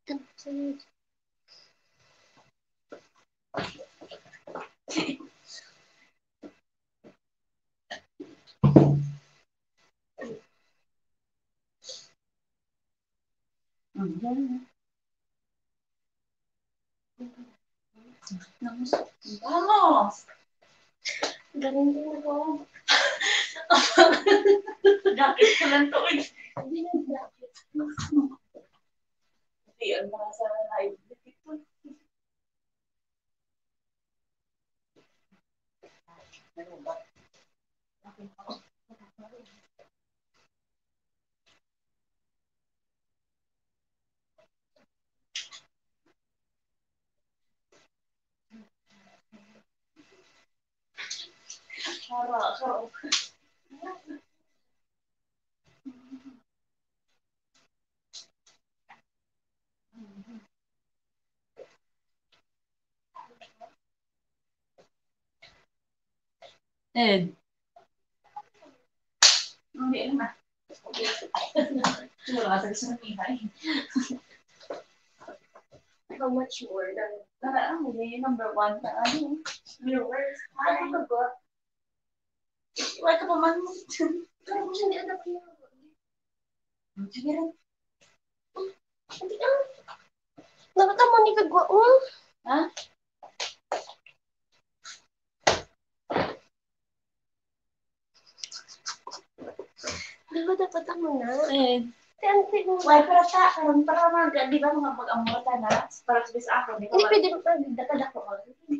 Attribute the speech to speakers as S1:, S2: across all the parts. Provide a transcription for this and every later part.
S1: Vamos. Ganun din ako. Jacket ko lang to. Hindi na jacket. Hindi, ang mga sa live. Ano ba? Sarap. Ed. Hindi naman. Wala sa gusto ng ihay. How much more than number 1 na viewers? Ano ba? Wala ka pa man. Pero mo siya di-adapt niya. Sige rin. Hindi ka. Nakatama ni Kagwa. Ha? Di ba dapat ang mga? Why para sa karon para mga di ba mga pag-amorta na para sa ako di ba? Hindi pwede mo pa data ko.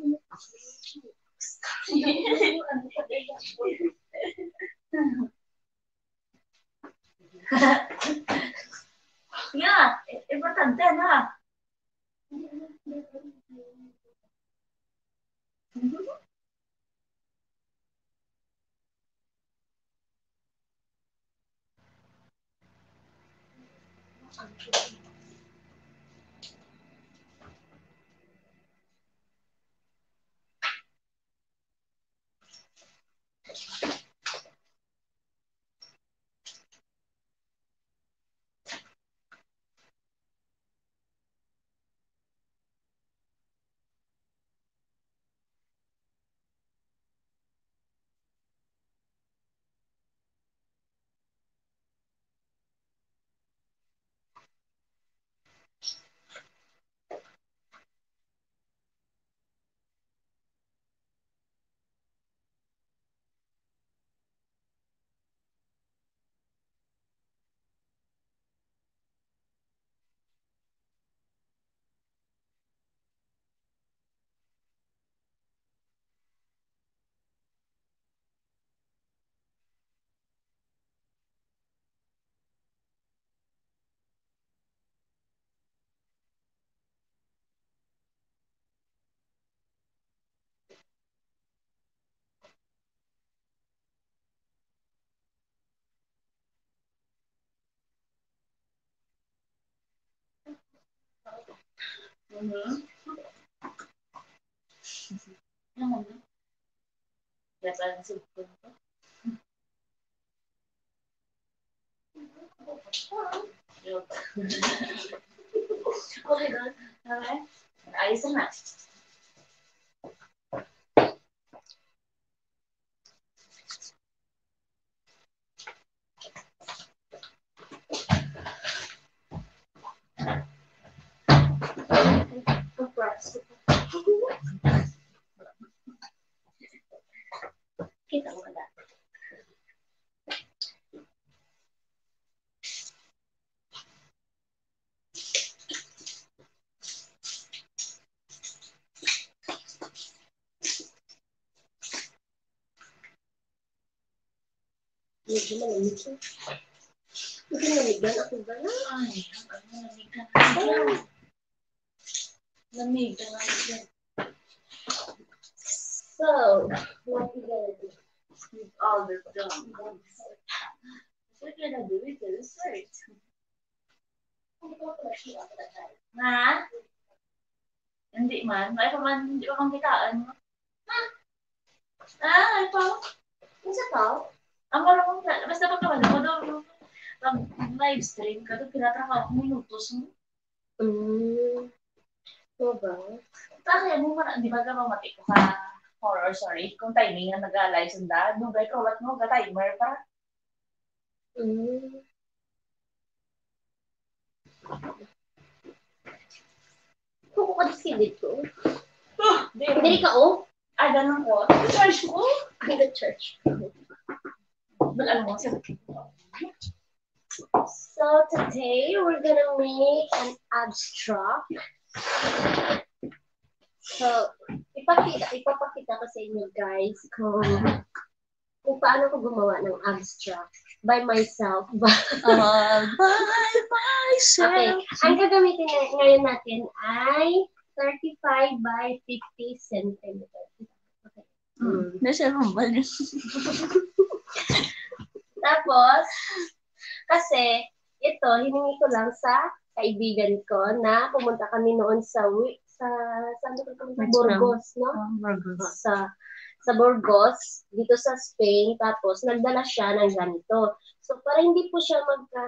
S1: Yeah, importante na. Okay, good. Okay. Ayos na. Kita mo na. Medyo malamig siya. Medyo namigan ako ba na? Ay, namigan ako. Lamig ka na. So, what we gonna do? With all the dumb ones. What we're gonna do is do the search. Ha? Hindi man. May pa man, hindi pa man kitaan. Ha? Ay pa. Isa pa? Ang marunong na. Basta pag naman, mag-live stream ka, pinataka ako minutos mo.
S2: Diba?
S1: Kaya mo di ba ka mamati ko ka horror story? Kung timing nga nag-alay sunda, nubay ko, wat mo, ka-timer pa.
S2: Kung ko kadisilit ko.
S1: Hindi
S2: ka, oh?
S1: Ganun ko. Church ko?
S2: Ang church.
S1: Alam mo,
S2: So today we're gonna make an abstract. So ipapakita ko sa inyo guys kung paano ko gumawa ng abstract by myself.
S1: by myself.
S2: Okay, ang gagamitin ngayon natin ay 35 by 50 centimeters. Okay.
S1: Nasa rumbal yun.
S2: Tapos, kasi ito, hiningi ko lang sa kaibigan ko na pumunta kami noon sa saan ko kami? Burgos, no?
S1: Burgos.
S2: Sa Burgos, dito sa Spain, tapos nagdala siya ng ganito. So, para hindi po siya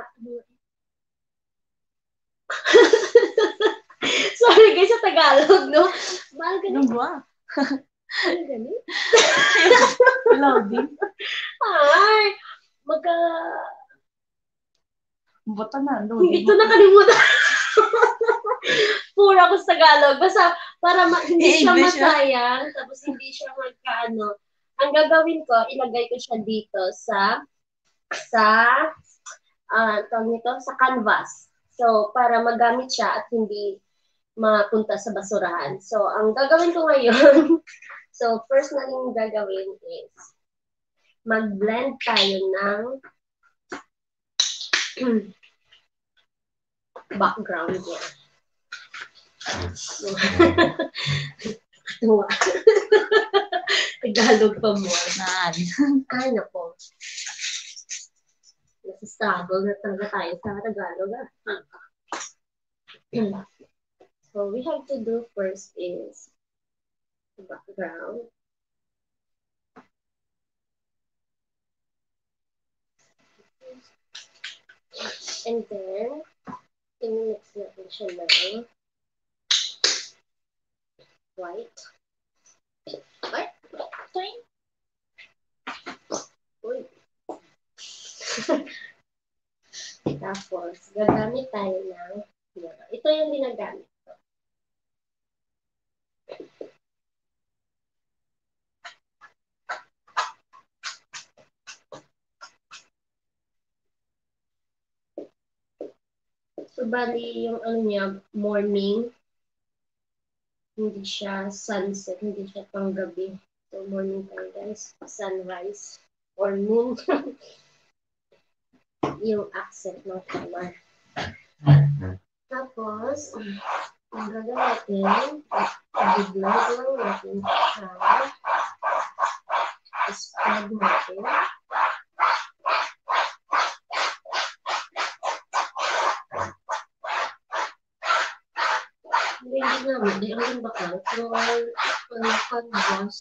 S2: sorry guys, sa Tagalog, no? Mahal ka
S1: Anong buwa?
S2: Ano ganit?
S1: Loading.
S2: Ay,
S1: Buta na,
S2: hindi ko nakalimutan. Pura ko sa Tagalog. Basta, para hindi siya masayang, tapos hindi siya magkaano. Ang gagawin ko, ilagay ko siya dito sa canvas. So, para magamit siya at hindi mapunta sa basurahan. So, ang gagawin ko ngayon, so, first na yung gagawin is, mag-blend tayo ng background niya. Tagalog pa mo. Ano po? Nasa-struggle na talaga tayo sa Tagalog. So, we have to do first is the background. And then, i-mix natin siya ng white. White? Fine. Uy. Tapos, gagamit tayo ng ito yung ginagamit ko. So, bali, yung ano niya, morning, hindi siya sunset, hindi siya panggabi. So, morning tayo guys, sunrise or noon. Yung accent ng color. Tapos, ang gagawin natin, i-blend lang natin siya. Spread natin. Hindi namin, di ang bakal. Pero canvas.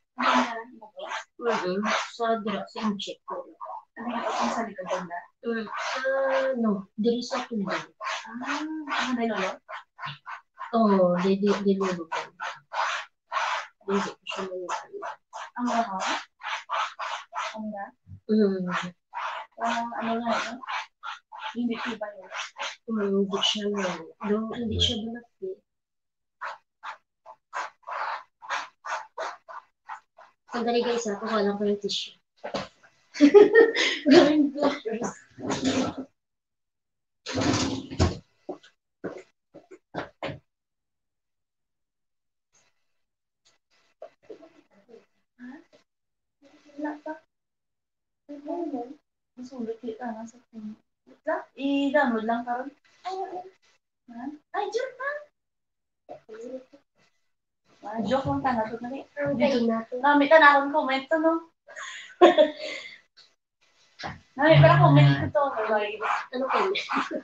S2: Sa dira, sa incheck ko.
S1: Ano yung sa likod banda?
S2: No, diri sa tubig.
S1: Ano na lolo?
S2: Oo, di lolo ko. Hindi ko siya nangyari.
S1: Ang lahat? Ang na? Ano nga yun? Hindi ko ba yun?
S2: Hindi siya nangyari. Hindi siya balaki. Sandali guys, kuha lang ko yung tissue. Gawin blockers.
S1: Wala pa. Masulit kita nga sa kanya. Wala? I-download lang karon. Ay, joke na. Joke lang ka na. Gamit ka na akong comment to, no? Gamit ka na comment ko to.
S2: Ano comment?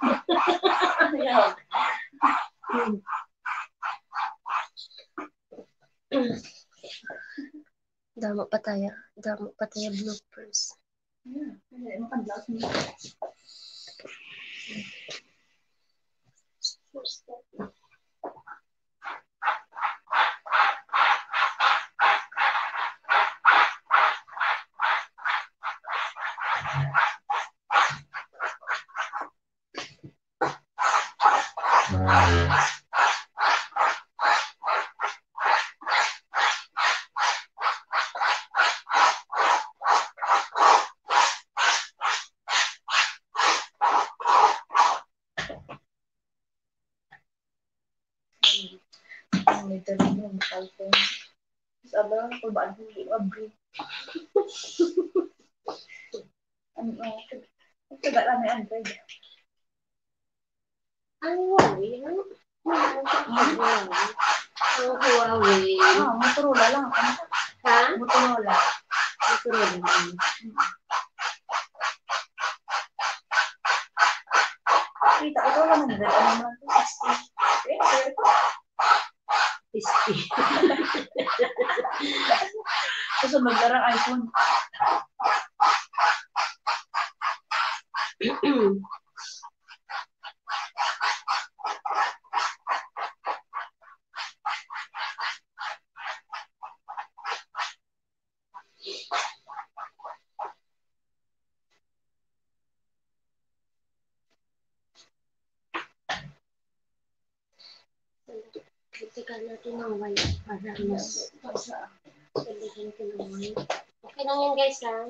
S2: Damo pa tayo bloopers. First step.
S1: May dalang yung kalpon. Sabi lang ko ba ang hindi abri. Taga lang yung Android.
S2: Ang Huawei, ano? Ang Huawei.
S1: Motorola lang.
S2: Ha?
S1: Motorola.
S2: Motorola.
S1: Kita ko ito lang nagdala naman ito.
S2: 50.
S1: Kasi magdarang iPhone.
S2: Itikan natin ng white para mas palihan ko ng white. Okay lang yan guys ha.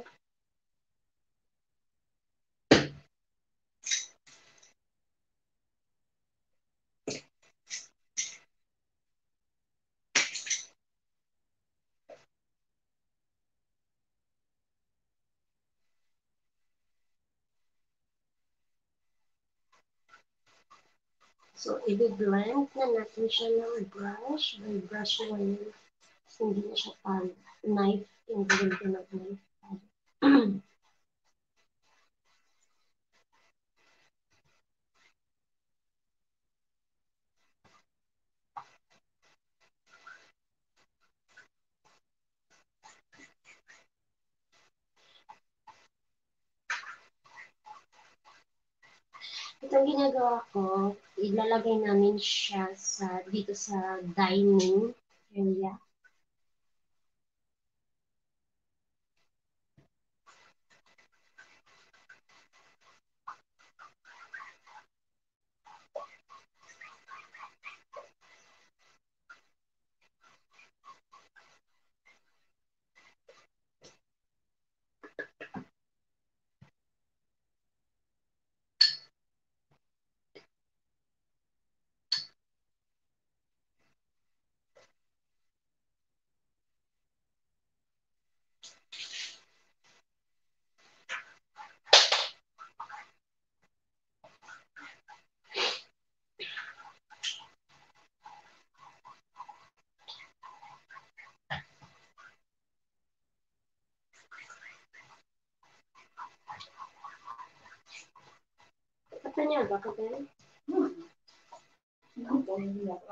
S2: So, i-blend na natin siya ng brush. By brush mo yun. Hindi na siya pan. Knife. Yung gawin ko ng knife. Itong ginagawa ko, ilalagay namin siya dito sa dining area. Apa niya ba, Kapel? Ano po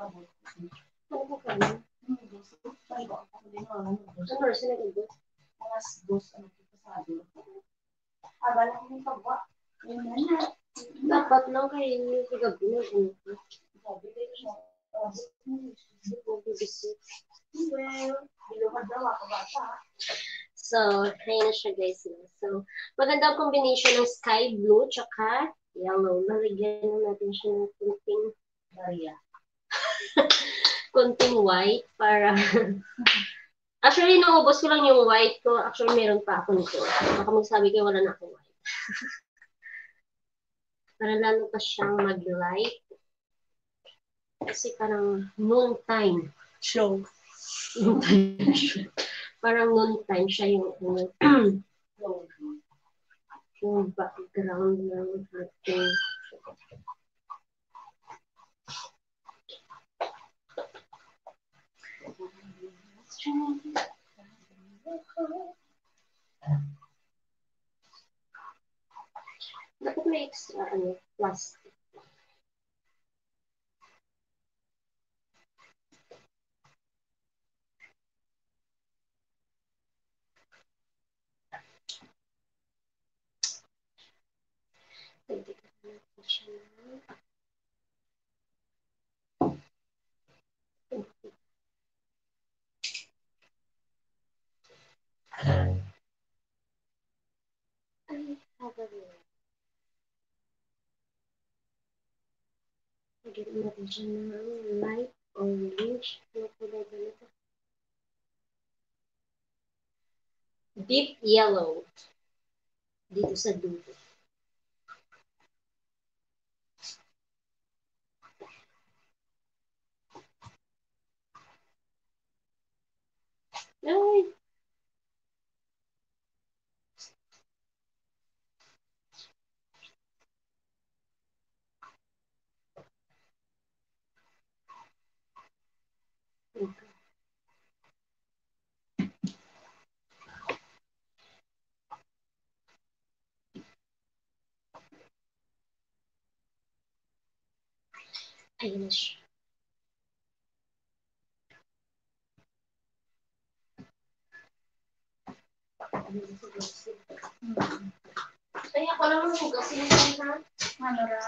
S2: kami? Ano, sinagot ba?
S1: Mas dos ano kita sabi. Abala ko yung pagwa. Yun na.
S2: Dapat lang kayo yung kagabi na ganito.
S1: Sabi ko siya.
S2: Well,
S1: Bilumad daw ako bata.
S2: so, kaya na siya guys. So, magandang combination ng sky blue tsaka yellow. Lalagyan natin siya ng kunting
S1: Maria.
S2: kunting white para actually naubos ko lang yung white ko. Actually meron pa ako nito. Baka magsabi kayo wala na akong white. Para lalo pa siyang mag-light. Kasi parang noon time
S1: Show.
S2: parang noon time siya yung yung background ng ating dapat may extra plastic. Pwede ka natin siya ay, haba rin. Lagyan natin siya ng light orange. Ano kulay ba nito? Deep yellow. Dito sa dulo. Ay! Ayun na siya. Ay, ako naman hugasin mo ha.
S1: Ano ra?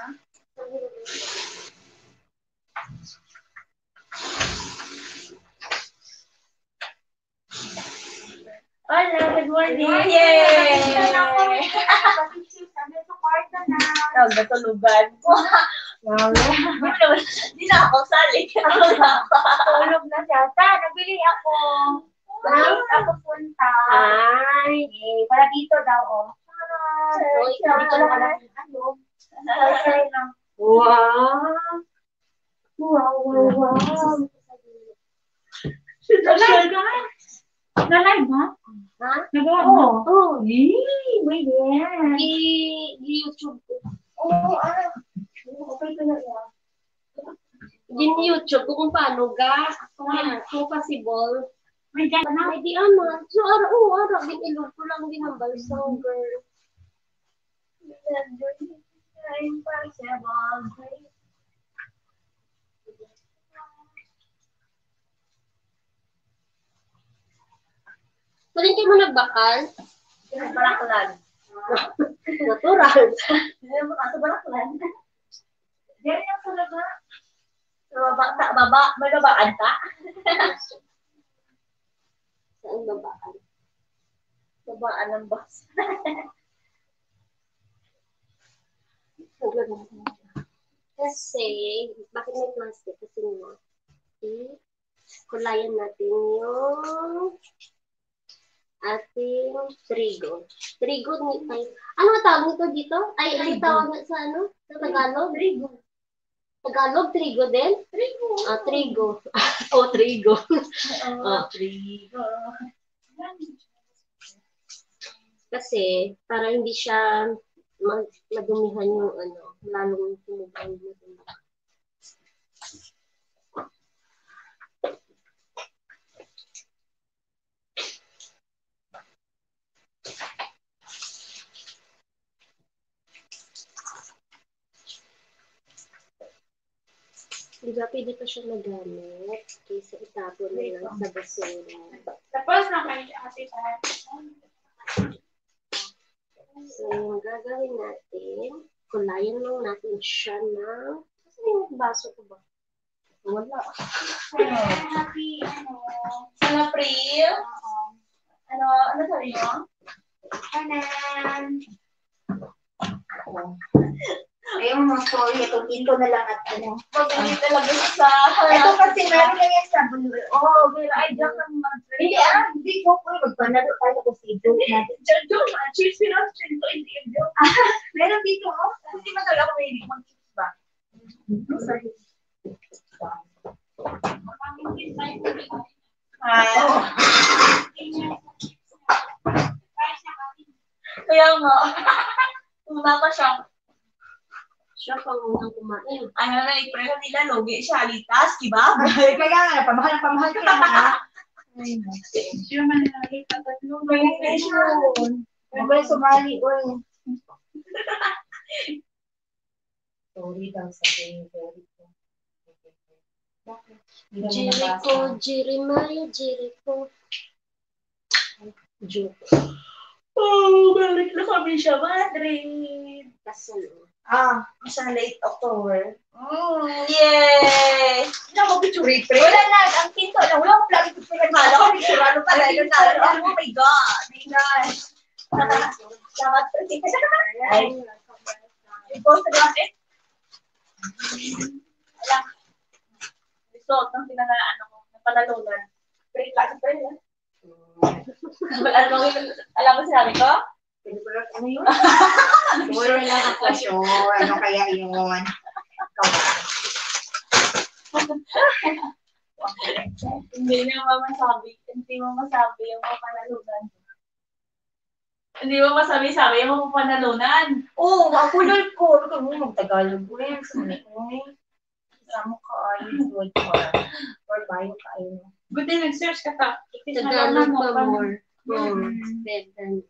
S1: Hola, good morning. Yay! Tawag na tulugan. Hindi na ako sali. Tulog na siya. Nabili ako. Ako punta.
S2: Ay!
S1: Para dito daw, oh.
S2: So, ikaw dito lang alam.
S1: Wow! Wow, wow, wow. Na-live ba?
S2: Ha?
S1: Nagawa mo?
S2: Oo.
S1: Wait, yeah.
S2: I-YouTube ko.
S1: Oo, okay ka na yan.
S2: YouTube ko kung paano kung possible.
S1: May dyan na.
S2: May di ama. So, araw, binilog ko lang din ang balsang girl. Palingkin mo nagbakal?
S1: Balaklan.
S2: Natural.
S1: Hindi mo kaso balaklan. Diyan yung talaga. Baba, may babaan ka?
S2: Saan babaan?
S1: Babaan ng bus.
S2: Kasi, bakit may plastic? Kasi nga, kulayan natin yung ating trigo. Trigo, ano tawag nito dito? Ay, ano tawag na sa ano? Sa Tagalog?
S1: Trigo.
S2: Tagalog, trigo din?
S1: Trigo.
S2: Trigo. Trigo.
S1: Trigo.
S2: Kasi, para hindi siya madumihan yung lalong tumubaw na ito. Diba, pwede pa siya magamit kaysa itapon na lang sa basura.
S1: Tapos na kayo kasi
S2: So, yung gagawin natin, kulayan lang natin siya ng... Kasi yung baso ko ba? Wala.
S1: Happy, San April? Ano sabi mo? Kanan. Ayaw mo story, itong pinto na lang at ano. Pag-hindi talaga sa... Ito kasi namin na yan sa bulo. Pero ay, diyan kang mag-trade. Hindi ko po. Magpanalo tayo ko si Joke natin. Joke, cheers ko lang. Hindi yung joke. Meron dito, hindi magal ako may mag-cheers ba? Sorry. Kaya nga. Una pa siya.
S2: Siya pang unang kumain.
S1: Ano na, ipreso nila, logi siya, litas, diba? Kaya nga, pamahal ka na. Ay, siya man nakita tatlong generation. May sumali, oy. Sorry daw sa Jericho.
S2: Jeremiah, Jericho. Joke.
S1: Balik na kami siya, Madrid.
S2: Kasal.
S1: Sa late October. Yay! Hindi ako picture-rate. Wala na, ang pinto na. Wala akong plagi picture-rate. Kala ko, picture-ano pa dahil na. Oh my God. My God. Salamat po. Ay. I-post na natin. nagsuot ng napanalunan. Pre, klase pre, yan. Alam mo sinabi ko?
S3: Ano yun? Siguro lang ako sure. Ano kaya yun?
S1: Hindi mo masabi yung mapanalunan. Hindi mo masabi yung mapanalunan.
S3: Oo, makulol ko. Ikaw mo mag-Tagalog. Uy, sumuli ko. Samo ka ayun. Good for. Or bayo ka ayun.
S1: Good din, nag-search ka ta.
S2: Tagalog pa more. Better.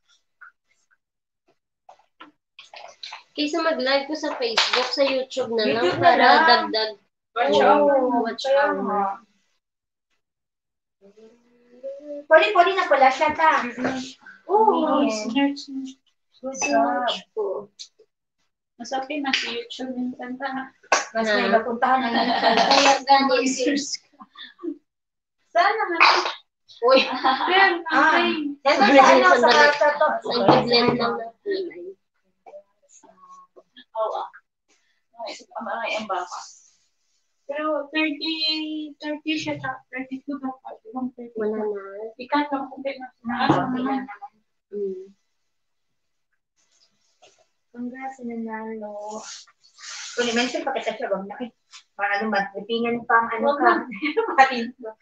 S2: Kaysa mag-live ko sa Facebook, sa YouTube na lang
S3: YouTube na
S2: para
S3: lang.
S2: dagdag
S3: Watch hour. Pwede na pala siya ta.
S1: Oo,
S3: Yes.
S1: search.
S3: Good job.
S2: ko.
S1: Mas okay na sa YouTube yung kanta.
S3: Mas may mapuntahan na yun.
S2: Kaya gani search.
S1: Sana nga.
S2: Uy,
S1: Yan, okay.
S3: Nandun sa ano, sa to.
S2: nag-blend lang ng kulay.
S1: Oo. Mga embaka. Pero 30 siya ta. 32 dapat. Ibang 30.
S2: Wala na.
S1: Ikat lang kung na.
S3: Congrats, nanalo. Kung i-mention pa kita siya, wag na eh. Para lumagpingan pang ano ka. Marin ko.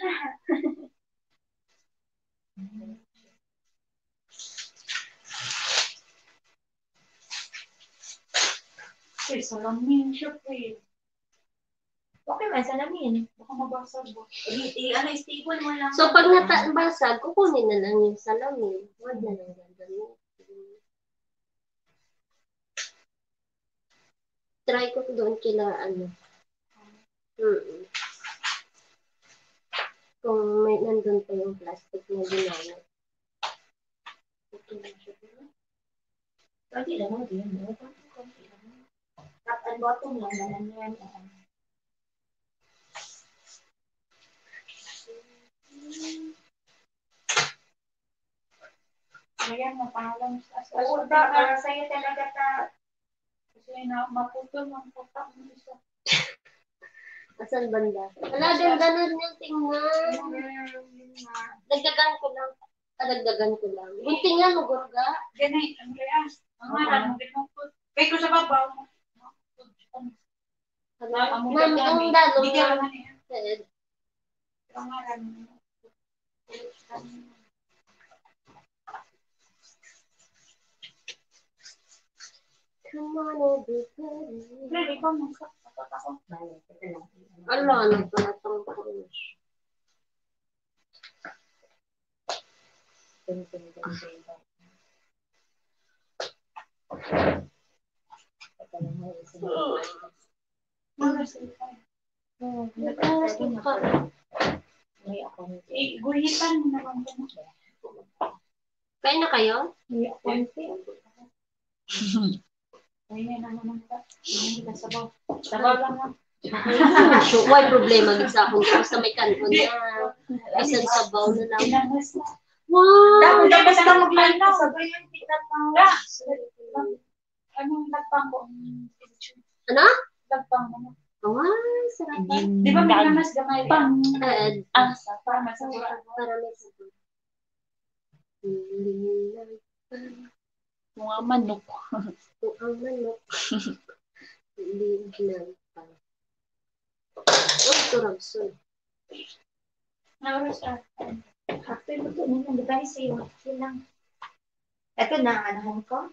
S1: Salamin siya po eh.
S3: Okay man, salamin.
S1: Baka mabasag mo.
S3: Stable mo lang.
S2: So, pag natabasag, kukunin na lang yung salamin. Huwag na lang gagawin. Try ko doon kila Kung may nandun pa yung plastic na ginamit. Okay na siya.
S3: Konti lang mo din. Konti lang. Top and bottom lang. Dalan yan.
S1: Ayan, mapangalan sa
S3: Oo, para sa'yo talaga ta.
S1: Kasi na maputol ang patak mo isa.
S2: Asan banda? Wala, ganda na niyang tingnan. Dagdagan ko lang. Dagdagan ko lang. Buntingan mo, Gurga.
S1: Ganay, Andreas. Ang haran mo, ginupot. Kaya ko sa babaw mo.
S2: Ma'am, ang dalong
S1: Hindi ka
S2: na.
S1: naman eh. Ang haran mo.
S2: Come on, everybody.
S1: Pwede ko mong kapot ako.
S2: Ala, ano pa na itong push?
S1: Guhitan mo naman ko.
S2: Kain na kayo?
S1: Ayun na naman ka. Hindi ka sabaw. Sabaw lang lang.
S2: Why problema sa akong basta may kanon na. Isang sabaw na lang.
S1: Pinangas na.
S2: Wow!
S3: Tapos ka maglanaw. Sabay yung titat ng
S1: Anong nagpang ko?
S2: Ano?
S1: Nagpang mo.
S2: Wow, sarap.
S1: Di ba may namas gamay pang?
S2: Asa.
S1: Para masarap.
S2: Para may sabaw.
S1: Mga manok.
S2: Kung ang manok. Hindi lang pa. Oh, turabson.
S1: Nawaras ah.
S3: After mo ito, nung nagdari sa'yo, yun lang. Ito na ang anahan ko.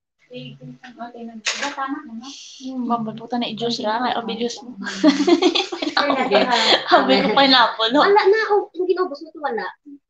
S1: Diba tama na no? Mabuta na i-juice ra. May obi-juice mo. Habi ko pineapple.
S2: Wala na. Hindi naubos mo ito, wala.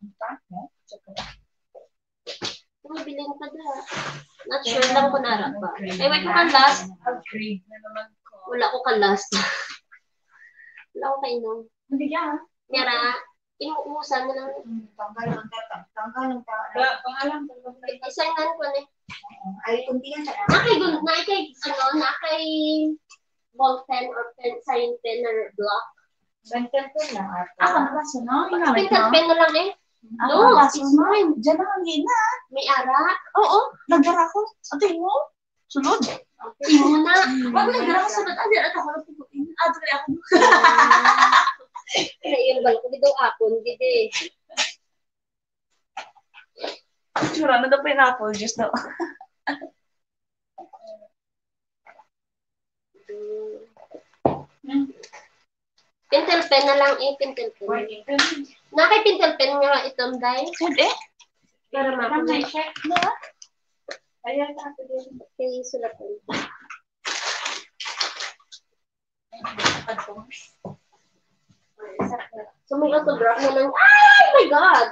S2: Bilhin ka na. Not sure lang kung narap ba. Eh, wait ko ka last. Wala ko ka last. Wala ko kainom.
S1: Hindi ka.
S2: Kaya, inuusan mo lang.
S3: Tanggal ng
S1: Pangalan.
S2: Isang nan ko na.
S3: ay, kunti yan sa
S2: Nakay ball pen or pen, sign pen or block.
S3: Bentel pen lang.
S1: Ako na ba siya, no?
S2: Pintel pen na lang eh.
S1: No, it's mine. Diyan na ang gina.
S2: May ara.
S1: Oo, nagdara ko. Ate mo? Sunod.
S2: Imo na.
S1: Wag nagdara ko sunod. Ate, ako na puputin. Ate, ako.
S2: balik ko dito apon, gidi.
S1: Sura na daw pineapple juice no.
S2: Pintel pen na lang pintel pen. Nakay pintel pen nga itong day.
S1: Pwede?
S2: Para makuha.
S1: Ayan na ako din.
S2: Kaya sulatan. So may autograph na lang. Oh my God!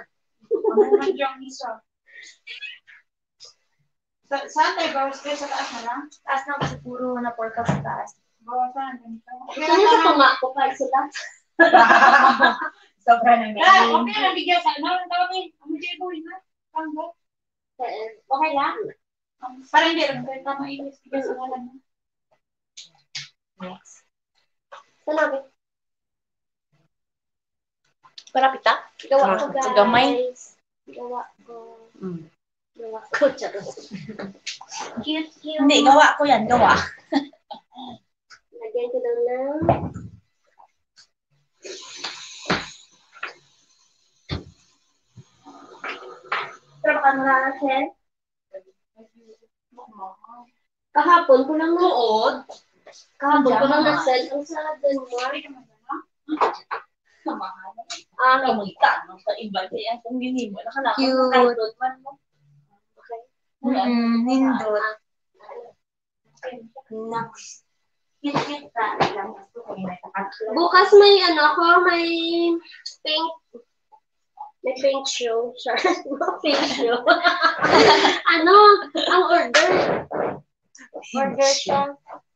S1: Saan tayo bawas kayo sa taas na lang? Taas na kasi puro na porka sa taas. Bawasan.
S2: Saan yung sa tuma ko pa sila?
S3: Sobra na
S1: Okay lang, bigyan sa ano. Tawag eh. Ang mga gawin na. Tanggal. Okay lang. Parang hindi lang. Kaya tama ilis. Bigyan sa ngalan mo.
S3: Next.
S2: Saan namin?
S1: Para pita?
S2: Gawa ko, guys.
S1: Sa gamay?
S2: Gawa ko. Gawa ko. Charot. Cute.
S1: Hindi, gawa ko yan. Gawa.
S2: Lagyan ko daw ng... Trabakan mo lang, Ken? Kahapon ko lang nood. Kahapon ko lang na-send ang sa Denmark.
S1: Ano, magkano sa iba. Kaya kung gini mo, nakalakot
S2: Cute.
S1: na kahit man mo.
S2: Okay.
S1: Nindot.
S2: Next.
S3: Cute ka. Lang gusto ko yung nakakatulog.
S2: Bukas may ano ako, may paint. May paint show. Paint show. Ano? Ang order. Order siya.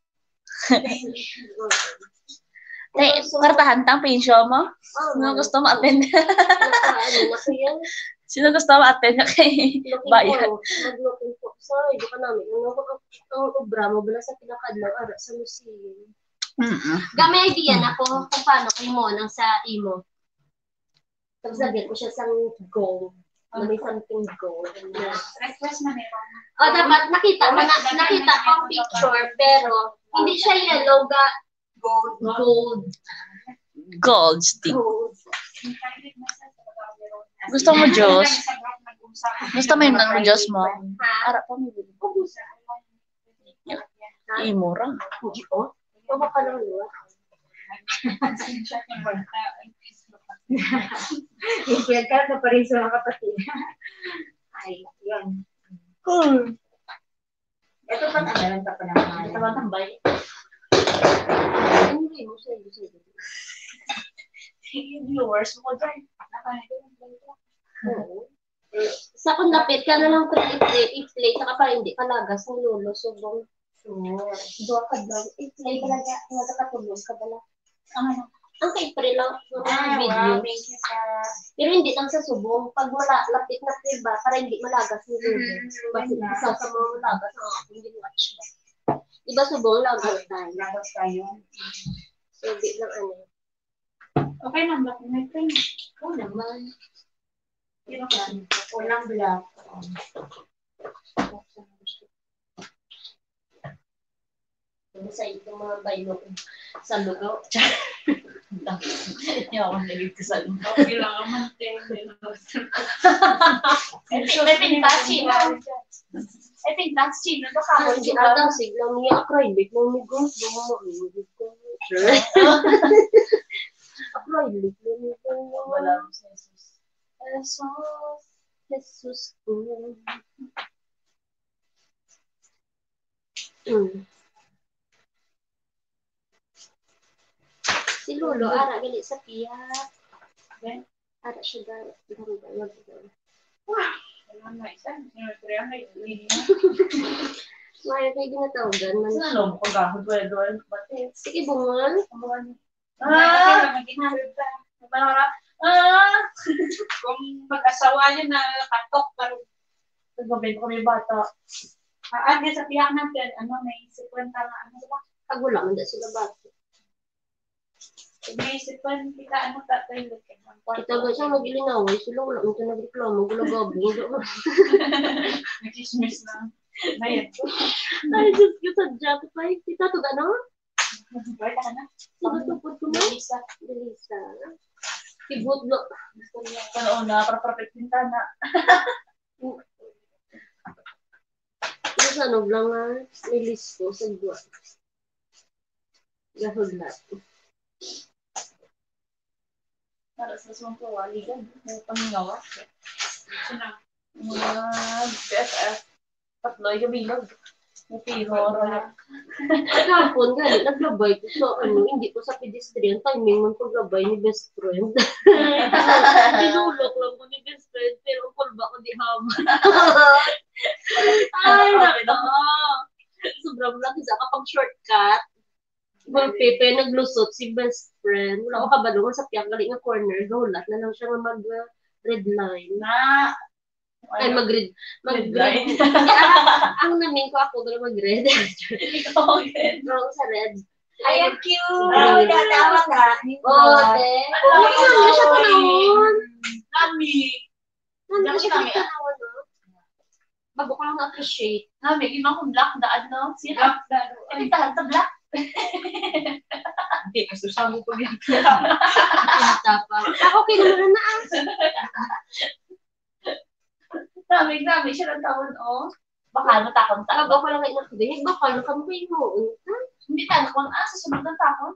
S1: Kartahan tang pensyo mo? Sino gusto mo attend?
S2: Ano na ko yan?
S1: Sino gusto mo attend kay bayan?
S2: Mag-looking po. Sorry, di ka namin. Ang obra mo bala sa pinakadlaw ara sa museum. Gamay idea na ko kung paano ko mo nang sa imo. Tapos lagyan ko siya sa gold. Na may something gold.
S1: Request na meron.
S2: O, dapat nakita ko ang picture, pero hindi siya yellow, gold.
S1: Gold stick.
S2: Gold.
S1: Gusto mo Diyos? Gusto mo yung ng Diyos mo?
S2: Ha?
S1: Ara pa mo. Imura.
S2: Hindi ko. Tama ka lang yun.
S3: Yung ka na pa rin sa mga kapatid. Ay, yun. Ito pa na meron ka pa ng mga.
S1: Ito ba tambay?
S2: Hindi mo siya.
S1: Yung viewers mo dyan.
S2: Sa kung napit ka na lang i-play, saka pa hindi ka lagas ng lolo. Sobrang
S3: Sure.
S2: doa ka lang. I-play talaga. Nakakatulog ka bala.
S1: Ano?
S2: Ang kay lang ng video.
S3: Wow, thank you sa...
S2: Pero hindi lang sa subong. Pag wala, lapit na ba, para hindi malagas ng lolo. Kasi isa sa mga malagas ang aking ginwatch ba. Diba subong lagas tayo?
S3: Lagas tayo.
S2: So, di lang ano.
S1: Okay lang ba? May friend.
S2: Oo naman.
S3: Walang black.
S2: Sa itong mga baylong sa lugaw.
S1: Hindi ako nagigit ko sa lugaw. Kailangan man
S3: May pintachi.
S1: May pintachi.
S2: Hindi na daw siglang niya acrylic mo ni Gus. Acrylic mo ni Gus.
S1: Wala mo sa Jesus.
S2: Jesus ko. Si Lolo, ara gali sa piyak. Ara siya darang.
S1: Wala na isa. Sinutrehan na ito.
S2: Maya kayo ginatawagan.
S1: Saan alam ko gahod? Wala.
S2: Sige, bungan.
S1: Kung mag-asawa niya na katok, pero nagbabayin ko may bata. Di sa piyak natin, may 50 na ba?
S2: Pag wala man da sila bato.
S1: May 50 kita, tatay look.
S2: Kita ba siya mag-ilinaway? Sila wala man ito nagreklamo. Gulagabi.
S1: Nag-chismis na. Mayat ko.
S2: Ay, Diyos ko sa jato pa. Kita to gano'n?
S1: Wala ka na.
S2: Sino tupod ko mo?
S1: Isa.
S2: Delisa. Tibot no.
S1: Kano na, para perfect pintana.
S2: Yung sanog lang nga, nilis ko sa dua. Gahod na.
S1: Para sa sumang kawaligan, may pangingawa. Mga BFF, patloy yung bilog. May horror.
S2: Kahapon, gano'n, naglabay ko sa hindi ko sa pedestrian, timing man paglabay ni best friend. Tinulok lang ko ni best friend, pero ang kulba ko di hama. Ay, nako. Sobrang laki sa kapag shortcut. Pepe, naglusot si best friend. Wala ko kabalungan sa piyang galing nga corner. Gahulat na lang siya nga mag-red line. Ay, mag-red line. Ang namin ko ako doon mag-red.
S1: Okay.
S2: Wrong sa red.
S3: Ay, ang cute! Tama ka.
S2: Oo, te. Ano na siya panahon?
S1: Nami.
S2: Ano siya panahon, no? Bago ko lang na-appreciate.
S1: Nami, yun akong black daan, no? Sira. Hindi tahan sa black.
S3: Hindi, kasusama ko yan.
S2: Okay naman na.
S1: Nami siya ng taon, oh. Baka natakon ta.
S2: Bago ko lang na inakabing. Baka nakamay mo.
S1: Hindi takon, sa sunod ng takon.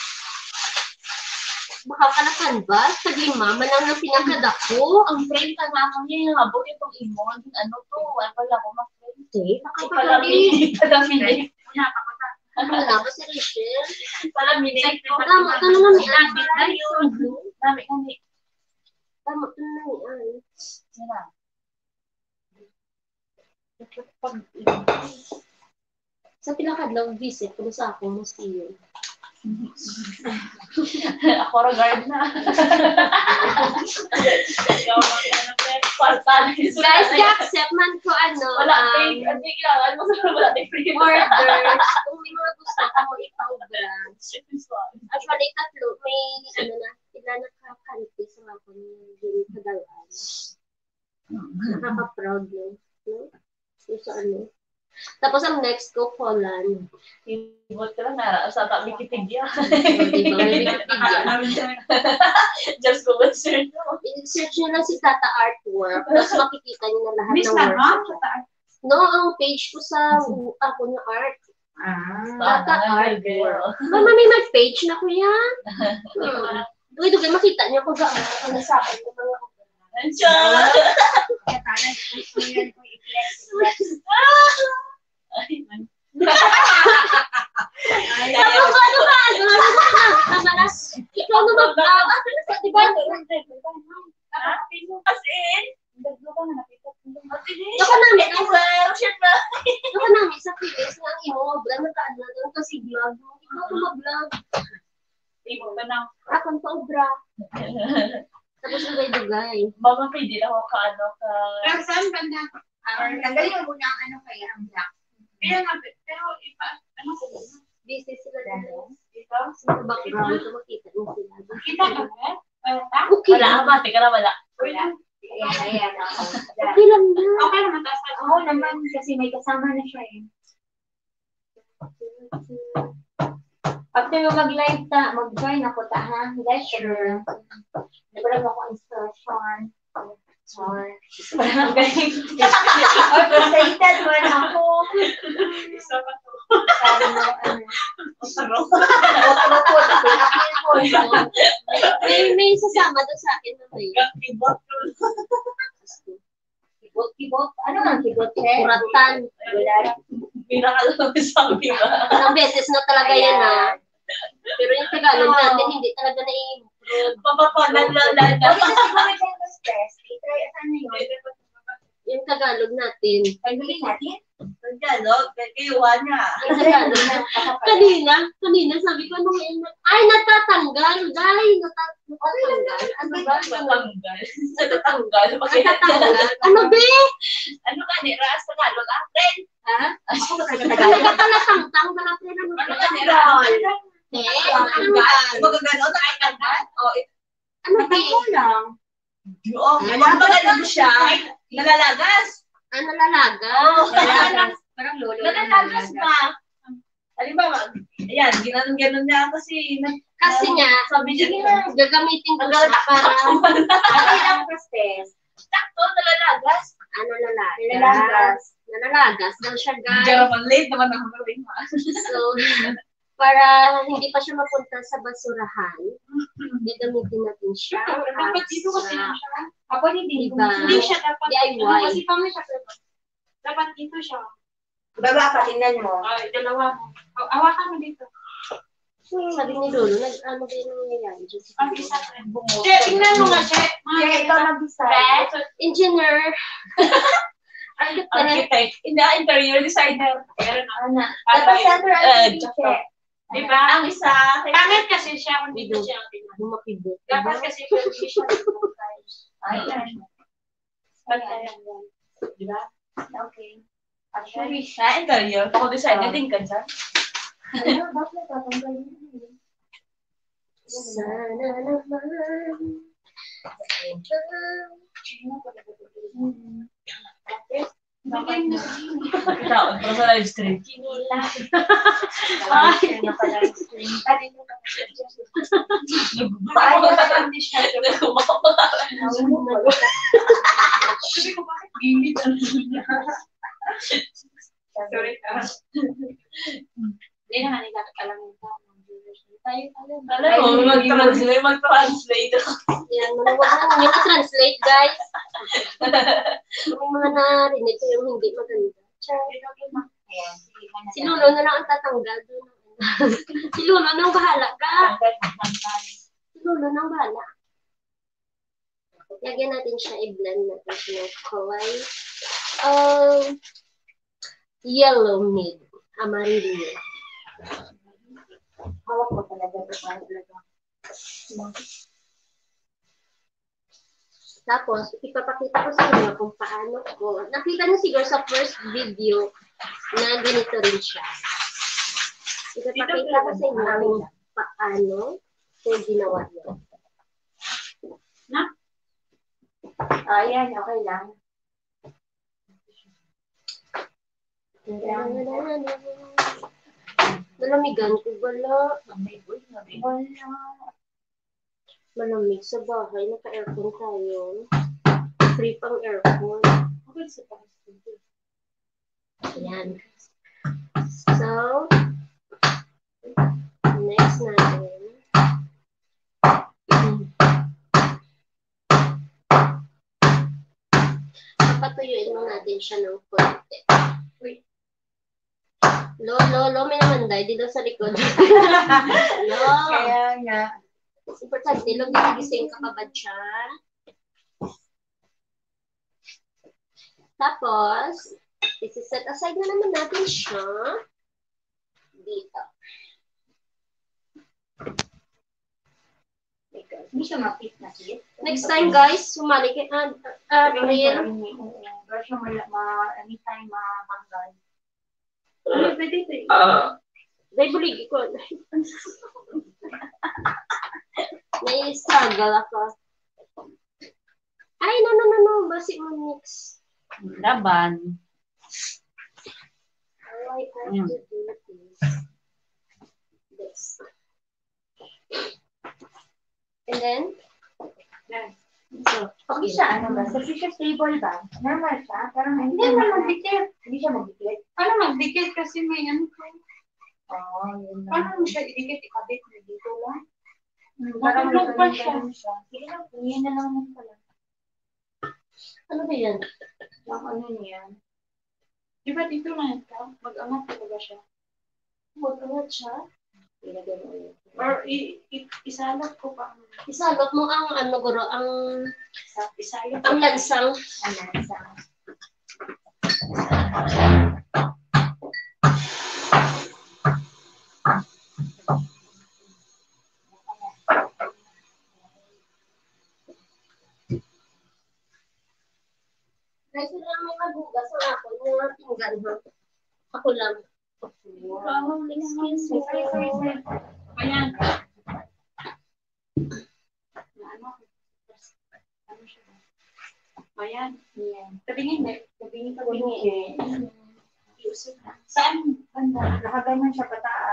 S2: Baka ka na canvas. Tag-lima, manang na pinakadako.
S1: Ang friend ka nga ako niya, yung habot itong imon. Ano to? Wala ko ma-friend.
S2: Nakapagpapili.
S1: Palamili.
S2: Wala ba si Rachel?
S1: Palamili.
S2: Tama ka naman.
S1: Labit na yun. Dami kami.
S2: Tama ka naman.
S1: Yan na.
S2: Sa pinakadlaw visit ko sa akong museum.
S1: Ako regard na.
S2: Guys, accept man ko
S1: wala tayong, hindi kailangan mo sa wala tayong free
S2: orders. Kung may mga gusto ka mo ipa-brand. Actually, tatlo, may pila nakakanti sa akong kadalaan. Nakaka-proud no? So, sa Tapos ang next ko, Poland.
S1: Ibot ka lang na, sa Wikipedia.
S2: Diba? Wikipedia.
S1: Just go and search.
S2: Search nyo lang si Tata Artwork. Tapos makikita nyo na lahat ng work. No, ang page ko sa ako na art. Tata Artwork. Mama, may mag-page na kuya. Doon, makita nyo kung ano sa akin ng mga
S1: Andiyan!
S2: Ikaw na mag-vlog. Diba?
S1: As in?
S2: Doko namin sa previous na ang imo vlog na kaan na doon kasi vlog. Ikaw na mag-vlog.
S1: Imo ba na?
S2: Akon pa obra. Tapos dugay-dugay.
S1: Mama, pwede lang ako
S3: Pero saan banda? Tanggalin mo na ang kaya ang black. Pero ko ba?
S2: Busy sila dito.
S3: Ito?
S2: Sa background, so makita mo sila.
S3: Kita ka ba?
S2: Okay.
S1: Wala, mati ka na wala.
S3: Ayan.
S2: Okay lang na.
S3: Okay naman. Oo naman, kasi may kasama na siya eh. After mo mag-live mag-join ako ha? Lecture. Nagparang ako instruction. Parang galing. Excited man ako.
S1: Isa pa to.
S3: Sabi mo,
S2: May sasama doon sa akin na may.
S3: Kibot. Ano ang kibot?
S2: Kuratan.
S1: Pinakalang sabi ba?
S2: Ilang beses na talaga yan Pero yung Tagalog natin, hindi talaga na-improve.
S1: Papapanan lang lang.
S2: Yung Tagalog natin.
S3: Pagulin natin?
S1: Tagalog, kayuhan niya.
S2: Yung Tagalog natin. Kanina, sabi ko, ay, natatanggal. Natatanggal. Ano ba?
S1: Natanggal.
S2: Natatanggal. Ano ba?
S1: Ano ka ni Ras Tagalog? Friend?
S3: Ha?
S2: Ako ba Tagalog? Nagkatalatangtang. Ano ka ni Ras?
S1: Magagano na ay kandan?
S2: Ano ba?
S3: lang.
S1: Magagano siya? Nalalagas.
S2: Nalalaga.
S3: Parang lolo.
S1: Nalalagas ba? Halimbawa, Ayan, ginanon niya kasi.
S2: Kasi nga,
S1: sabi niya,
S2: gagamitin ko siya para
S3: Ilang process.
S1: sakto, nalalagas.
S2: nalalagas daw siya, guys.
S1: German late naman ang gawin mo.
S2: So, para hindi pa siya mapunta sa basurahan, gagamitin natin siya.
S3: Dapat dito kasi
S2: sa
S3: siya. Ako hindi.
S2: Diba?
S3: Hindi siya dapat.
S2: DIY.
S3: Kasi pang siya. Dapat dito siya. Baba ka, tingnan mo. Ay, dalawa mo. Hawakan mo dito.
S2: Sabi ni Lolo, ano ba yung nangyayari?
S3: Ang isa rin bungo. Che, tingnan mo nga, Che. Che, ikaw nag-design.
S2: Engineer.
S1: Architect. Interior designer. Meron na.
S3: Dapat center ang Che.
S1: Diba? Ang isa.
S3: Pangit kasi siya kung dito siya.
S2: Bumakibot.
S3: Dapat kasi pwede siya. Ay, diba? Okay.
S1: Actually, siya interior. Ako designer din ka dyan.
S3: Ano, bakit tatanggal yun?
S2: Sana naman.
S1: Ikaw, para sa live stream.
S3: Kinila. Ay, naka-live stream. Dito ka. Ay, hindi siya.
S1: Sabi ko, bakit gimit ang
S3: Sorry ka. Hindi naman alam mo pa.
S1: Alam mo, mag-translate ako.
S2: Yan, huwag na nyo translate, guys. Yung mga narinig ko yung hindi maganda. Si Lolo na lang ang tatanggal. Si Lolo nang bahala ka. Si Lolo nang bahala. Lagyan natin siya, i-blend natin siya ng kulay. Yellow mid. Amarillo.
S3: Hawak mo talaga ito talaga.
S2: Tapos, ipapakita ko sa inyo kung paano ko. Nakita niyo siguro sa first video na ganito rin siya. Ipapakita ko sa inyo kung paano ko ginawa niya.
S3: Na? Ayan, okay lang.
S2: Malamigan ko bala.
S3: Wala.
S2: Malamig sa bahay. Naka-aircon tayo. Free pang aircon.
S3: Okay, sa pang-studio.
S2: Ayan. So, next natin. Papatuyuin mo natin siya ng konti. Lo, may namanday. Dito sa likod. Lo.
S3: Kaya nga.
S2: Importante, lo, gigising ka pa ba siya? Tapos, isi-set aside na naman natin siya dito.
S3: Hindi siya mapit na hit.
S2: Next time, guys, sumali kayo. Real.
S3: Pero siya anytime matanggal. Pwede ito eh.
S2: Dahil buligi ko. Nai-struggle ako. Ay, no. Basi mo mix.
S1: Laban.
S2: I have to do this. And then, so,
S3: Okay siya, ano ba? Kasi siya stable ba? Normal siya? Parang hindi naman magdikit. Hindi siya magdikit.
S4: Ano magdikit kasi may ano ko.
S3: Yun lang.
S4: Paano mo siya idikit? Ikabit na dito lang.
S3: Parang
S4: Matulog pa
S3: may
S4: siya.
S3: ganun siya. Sige lang, yun na lang naman pala.
S2: ano ba yan?
S3: Yung ano niya.
S4: Di ba dito na ito? Mag-angat talaga siya.
S2: Mag-angat siya.
S3: Ilagay mo ulit.
S4: Or isalot ko pa.
S2: Isalot mo ang ano guro, ang
S4: Isalot.
S2: ang lansang.
S3: Ano, isang.
S2: Guys, wala may maghugas ng ako. Yung mga pinggan, ha? Ako lang.
S4: Wow.
S2: Excuse me.
S4: Ayan. Ayan. Tabingin mo.
S3: Tabingin. Saan? Banda. Nakaganyan siya pataas.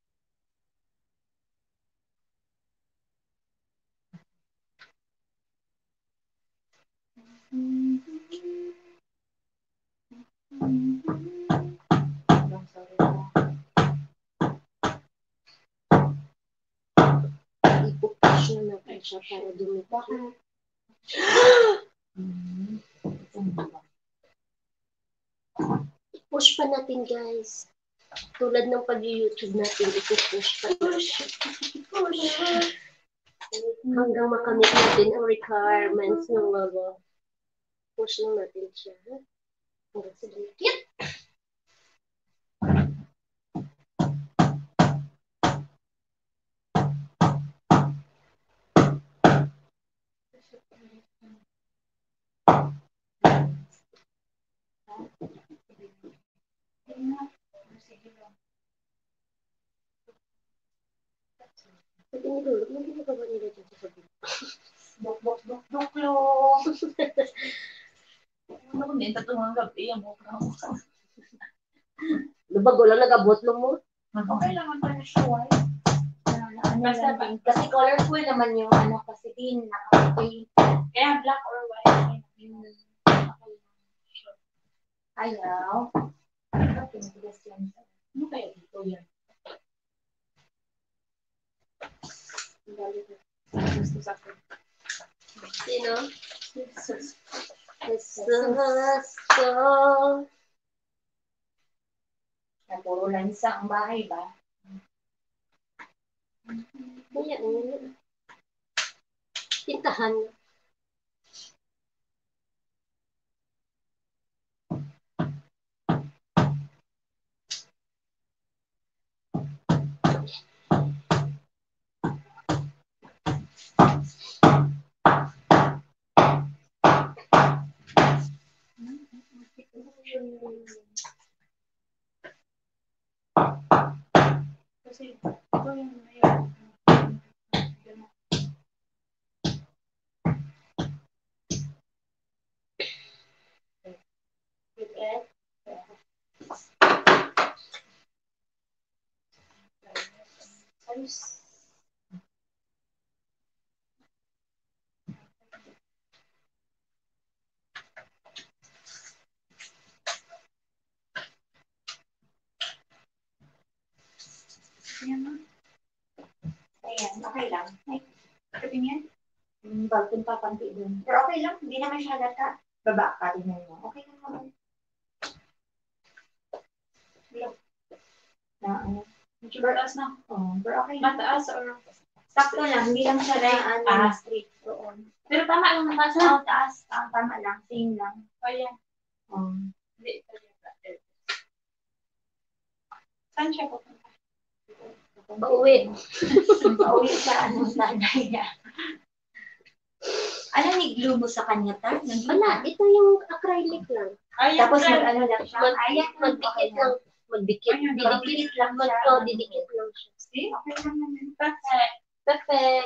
S2: Ipupush na natin siya para dumikit. Push pa natin, guys. Tulad ng pag-YouTube natin, ipupush pa natin. Hanggang makamit natin ang requirements ng logo. Push lang natin siya. Hanggang sa dumikit. Pwede nilulog, may ginagawa nila dyan sa sabi.
S3: Dok, lo.
S1: Ano kung din, tatungang gabi, ang mukha mo.
S2: Lubago lang nag-abot mo.
S3: Okay lang ang pala siya, why? Basta ba? Kasi colorful naman yung ano, kasi din, naka-paint.
S4: Kaya black or white.
S3: Ayaw. Okay, matigas yan.
S1: Ano kaya dito yan? Gusto sa akin.
S2: Sino?
S1: Jesus.
S2: Jesus.
S3: Na puro lansa ang bahay ba?
S2: Ayan. Tintahan.
S1: Kasi ito yung mayroon. Ayos. Ayan na.
S3: Ayan, okay lang. Ay,
S1: Kapin yan?
S3: bagong papanti dun. Pero okay lang, hindi naman siya halata. Baba ka rin mo. Okay lang naman. Na, ano.
S1: Medyo mataas na.
S3: Oh, pero okay lang.
S1: Mataas or
S3: Sakto lang, hindi lang siya na ano, straight doon.
S1: pero tama lang ang taas na.
S3: Oo, taas. Tama lang, same lang.
S1: O yan. Hindi, ito yan. Saan siya pupunta?
S2: Pauwi.
S3: Pauwi sa ano, nanay niya. Ano ni-glue mo sa kanya, ta?
S2: Wala, ito yung acrylic lang.
S1: Ayan,
S3: Tapos
S1: try.
S3: mag-ano lang siya. Ayan,
S2: Magdikit lang. Magdikit.
S3: Ayun,
S2: Didikit
S3: didikit lang siya.
S2: didikit lang siya.
S4: See? Okay lang naman. Perfect.
S2: Perfect.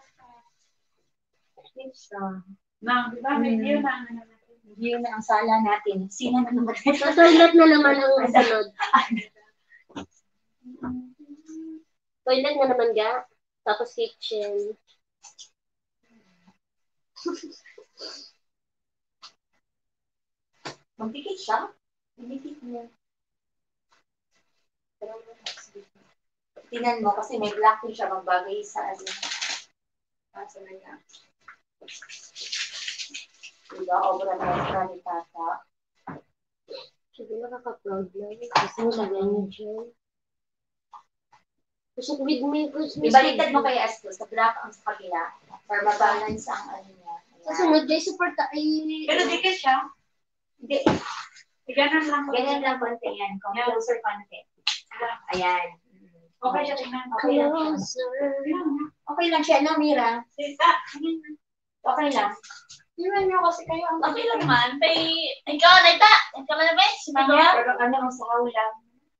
S4: Ma'am, di ba? May view na naman.
S3: View na ang sala natin. Sino na naman?
S2: Sa toilet na naman ang sunod. Toilet na naman ga. Tapos kitchen.
S3: Magdikit siya? Magdikit niya. Tingnan mo kasi may black din siya magbagay sa ano. Sa niya. Diba? Obra na ni Tata.
S2: Sige, nakaka-proud lang. Kasi nilagay niya dyan. Kasi with me,
S3: Ibaliktad mo kay Asto sa black ang sa kabila para mabalance ang ano niya.
S2: sa sunod, guys, support ay...
S4: Pero dikit siya.
S3: Hindi.
S4: Ganun lang.
S3: Ganyan lang konti yan. Kung closer konti. Ayan.
S4: Okay siya tingnan.
S3: Okay lang siya. Okay lang siya, no, Mira? Okay lang.
S4: Tingnan niyo kasi kayo.
S1: Okay lang man. Ikaw, Naita. Ikaw na ba? Si Maya?
S3: Pero ano, ang sahaw lang.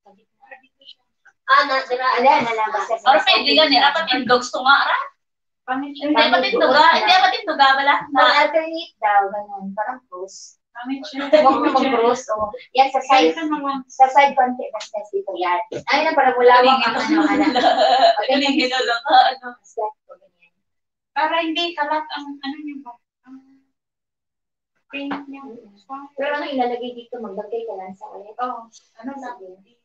S2: Dira.
S3: Ala, nalabas kasi.
S1: Or pwede ka nila. Pati dogs to nga. Ara? Hindi pa tinduga. Hindi pa tinduga bala.
S3: Mag-alternate daw, ganun. Parang cross.
S4: Pamit siya.
S3: Huwag mo mag-cross. O. Yan, sa side. Sa side konti. Basta dito yan. Ay na, parang mulawak ang ano.
S1: Galing ginulong.
S3: Step ko, ganyan.
S4: Para hindi kalat ang ano niyo ba? Ang paint niya.
S3: Pero ano ilalagay dito, maglagay ka lang sa ulit.
S4: Oo. Ano lang.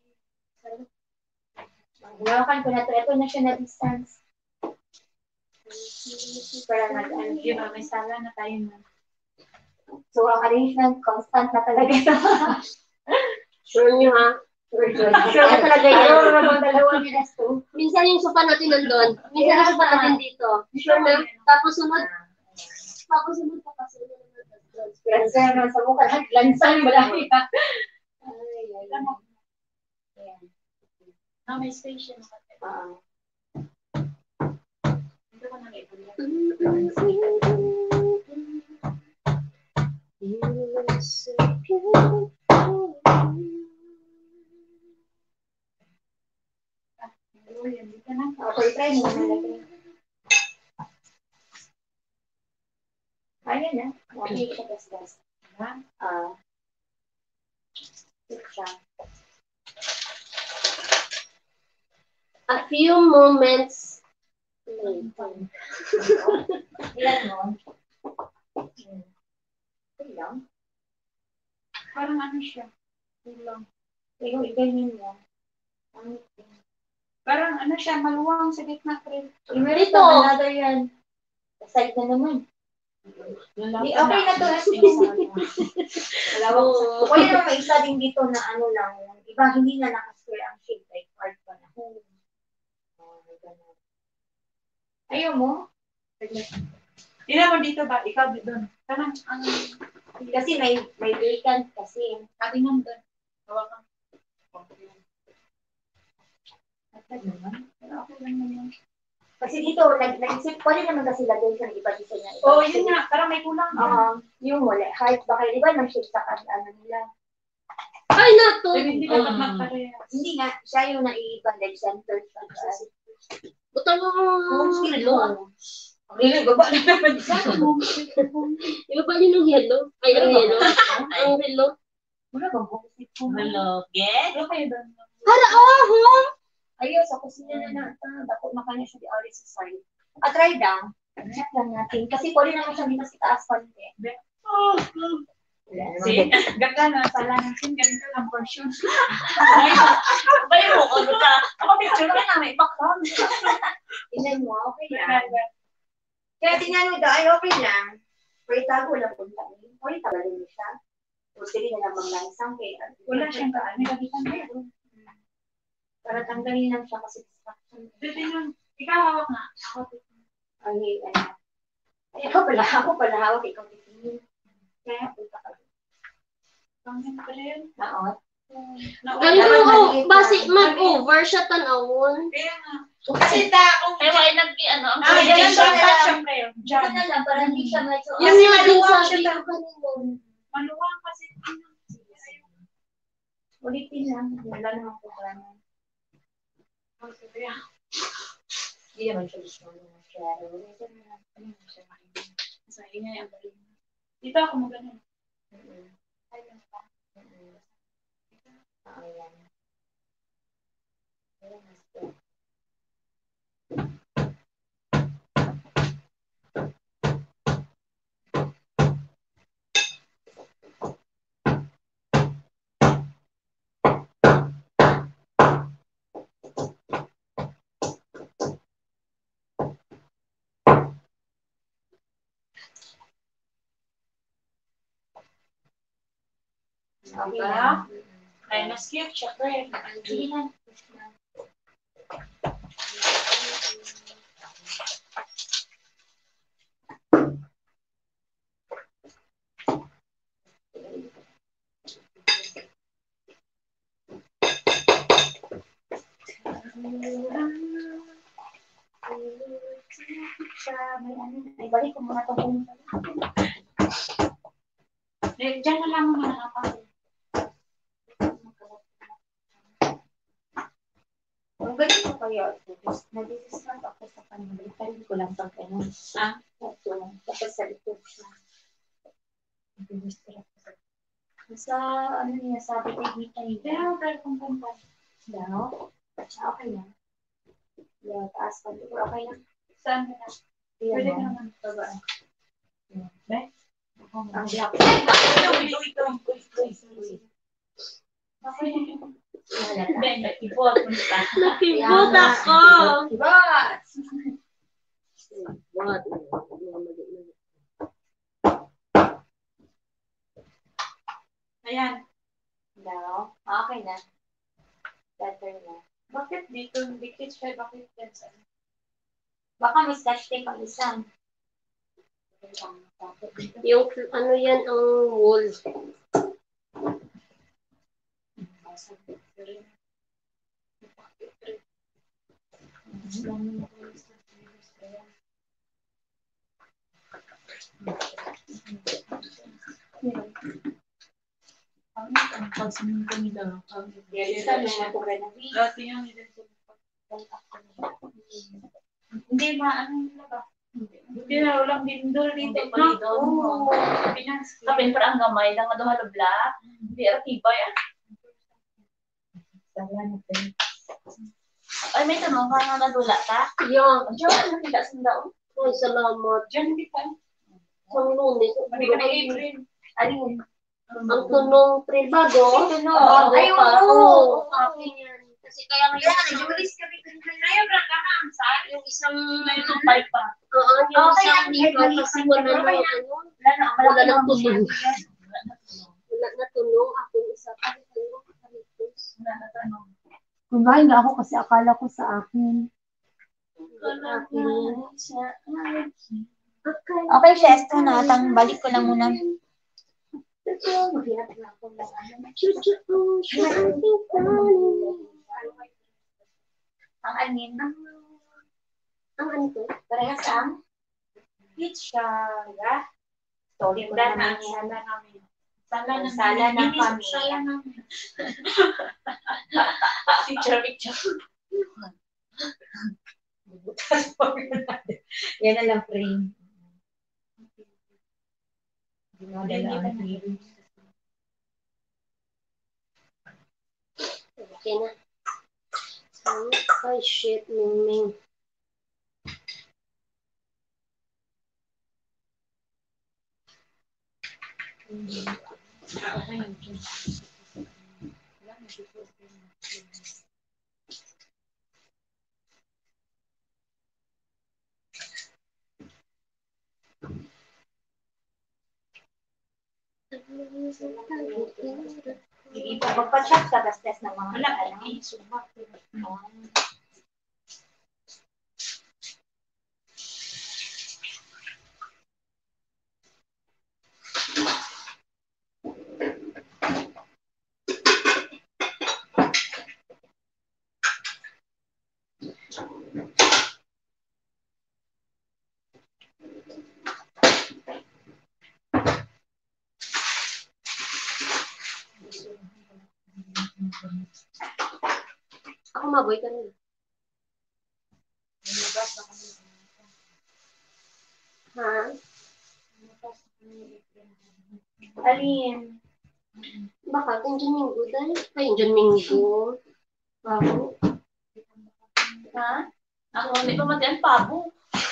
S3: Hulawakan ko na ito. Ito na siya na distance. Para mag-ano.
S4: Di ba? May sala na tayo na.
S3: So, ang arrangement, constant na talaga ito.
S2: Sure nyo, ha?
S3: Sure na talaga yun. Sure na mga dalawang minutes to.
S2: Minsan yung sofa natin nandun. Minsan yung sofa natin dito. Sure na? Tapos sunod pa kasi.
S3: Lansan naman sa mukha. Lansan mo lang. Ay, ay. Ayan.
S4: May station. Dito ko na ibulan. Dito na.
S3: Okay, try mo na lagay. Ayan na. Okay, siya gas-gas. Siya.
S2: A few moments later.
S3: Ilan mo? Okay lang.
S4: Parang ano siya. Kulang.
S3: Ikaw, i-ganyan mo.
S4: Parang ano siya, maluwang sa gitna.
S3: Dito. Another yan. Side na naman. Okay na to. Pwede naman may isa din dito na ano lang. Iba, hindi na nakasquare ang shape. Like part pa na. Ayaw mo?
S4: Hindi naman dito ba? Ikaw doon. Parang ang...
S3: Kasi may vacant kasi.
S4: Ating nga doon. Hawakan.
S3: Pero okay lang naman. Kasi dito, nag-isip, pwede naman kasi lagay sa iba dito niya.
S4: Oo, yun nga. Parang may kulang.
S3: Yung wala. Height, baka iba ng shape sa ano nila.
S2: Ay, nato!
S4: Hindi dapat magpareha.
S3: Hindi nga, siya yung naiiba, like center siya.
S2: Butang mo.
S3: Yellow. Really, baba na naman siya.
S2: Iba yun yung yellow. Ay, ang yellow. Ang yellow.
S3: Wala bang bukas ito?
S1: Hello, get?
S4: Ano kayo doon?
S2: Hala,
S3: Ayaw, sa kusina na natin. Dapat makanya siya di already sa side. Try lang. Check lang natin. Kasi pwede naman siya dito sa taas pa rin.
S4: See? Ganda na. Sala natin. Ganito lang portion.
S1: Bayo mo ko ka. Ako picture ka na may background.
S3: Tingnan mo, okay lang. Kaya tingnan mo daw, ay okay lang. Pero itago lang punta. Pwede tagalin mo siya. O sige na namang langsang.
S4: Wala siyang kaan. May kagitan na yun.
S3: Para tanggalin lang siya kasi distraction.
S4: Dito yun. Ikaw hawak na. Ako dito.
S3: Ay, ako pala hawak, ikaw titingin. Kaya punta ka.
S4: Pangin pa rin.
S3: Naot.
S2: ganito ko. Basi, mag-over siya tanawon.
S4: Kaya nga.
S3: Kasi kung
S1: Kaya wala nag-ano. Ang
S4: Diyan
S3: siya
S4: siya.
S3: na-
S4: Siyempre yun.
S3: ito
S4: Diyan.
S3: na lang, para hindi siya medyo...
S2: Yun
S4: Kasi
S2: nga din
S4: maluwang
S2: sabi
S4: siya
S2: ko kanina.
S4: Maluwang kasi.
S3: Ulitin lang, wala namang programa. Hindi naman siya gusto ng share. Ano siya makinig.
S4: Sa ingay ang galing. Dito ako magaling. Ayun pa.
S3: Ayan. Okay na.
S4: Ay, mas cute siya, friend. Sige na.
S3: Ay, balik ko muna itong
S4: Diyan na lang muna ako.
S3: Ang galing ko kayo. Nag-discount ako sa kanila. Balik ko lang pag ano. Ito. Tapos sa likod siya. Sa ano niya, sabi kay Gita niya.
S4: Pero kung kumpa.
S3: Daw? Okay na. Yeah, taas pa. Okay na.
S4: Saan ka na? Pwede ka naman.
S3: Babaan.
S4: Be?
S3: Ang black.
S4: Be, ipot mo ka.
S2: Nakibot ako!
S3: Yes!
S2: What?
S4: Ayan.
S3: Daw? Okay na. Better na.
S4: Bakit dito? Dikit siya. Bakit yan sa
S3: Baka may scotch tape ang isa.
S2: Yung ano yan ang wall.
S4: ang pagsimulo nila. Dati yung hindi maano nila ba? Hindi na ulang dindol dito. Oo. Kapin para ang gamay lang nga doon halabla. Hindi ratibay ah. Ay, may tanong ka nga nadula ka?
S2: Yung,
S4: Diyan, hindi ka sandao.
S2: ay, salamat.
S4: Diyan, hindi ka.
S2: Sa lunes.
S4: Hindi ka na-April.
S3: Ayun.
S2: Ang tunong trail bago.
S3: Tunog. Ay, oo.
S2: Akin yan. Kasi kaya ngayon,
S3: Yan, Julis kami.
S4: Ayaw, braka ka. Saan?
S2: yung isang,
S4: May tupay pa.
S2: oo, yung
S3: Okay,
S2: isang
S3: ang
S2: dito,
S3: headlight
S2: kasi
S3: ang
S2: wala
S3: okay
S2: na,
S3: na.
S2: ano,
S3: Wala
S2: na tunog.
S4: Wala na tanong.
S2: Wala na tunog. Ako isa pa, tunog.
S4: Wala na tanong.
S5: Kumain nga ako kasi akala ko sa akin.
S3: Okay, Shesto na. Balik ko lang muna. Ang anin.
S2: Ang ano to?
S3: Parehas ang
S4: Pizza.
S3: story ko
S4: Sala
S3: naman
S4: na.
S3: yan.
S4: Sala namin. Sala na.
S3: Sala na
S4: Hindi,
S3: kami.
S4: Sala namin. Picture.
S3: Yan na lang, frame. Dinadala ang frame.
S2: Okay na. Ay, shit, Ming.
S3: Magpa-check sa test ng mga
S4: Wala.
S3: ano.
S2: Ako maboy ka rin. Ha?
S4: Alin?
S2: Baka kung dyan minggo dahil. Ay, dyan minggo. Pabo.
S4: Ha? Ako, hindi pa mati ang pabo.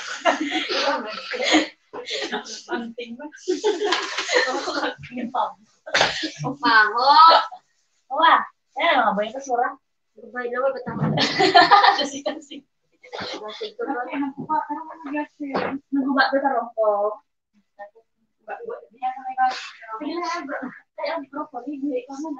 S4: Anting ba? Ako kaking pabo.
S2: Ang pabo.
S4: Awa, ayan mga boy, kasura.
S2: Gabay naman, ba't ako?
S4: Kasi.
S2: Basig ko ba?
S4: Naguba ba tarong ko? Sige na, bro. Ay, ang broccoli, hindi ka na.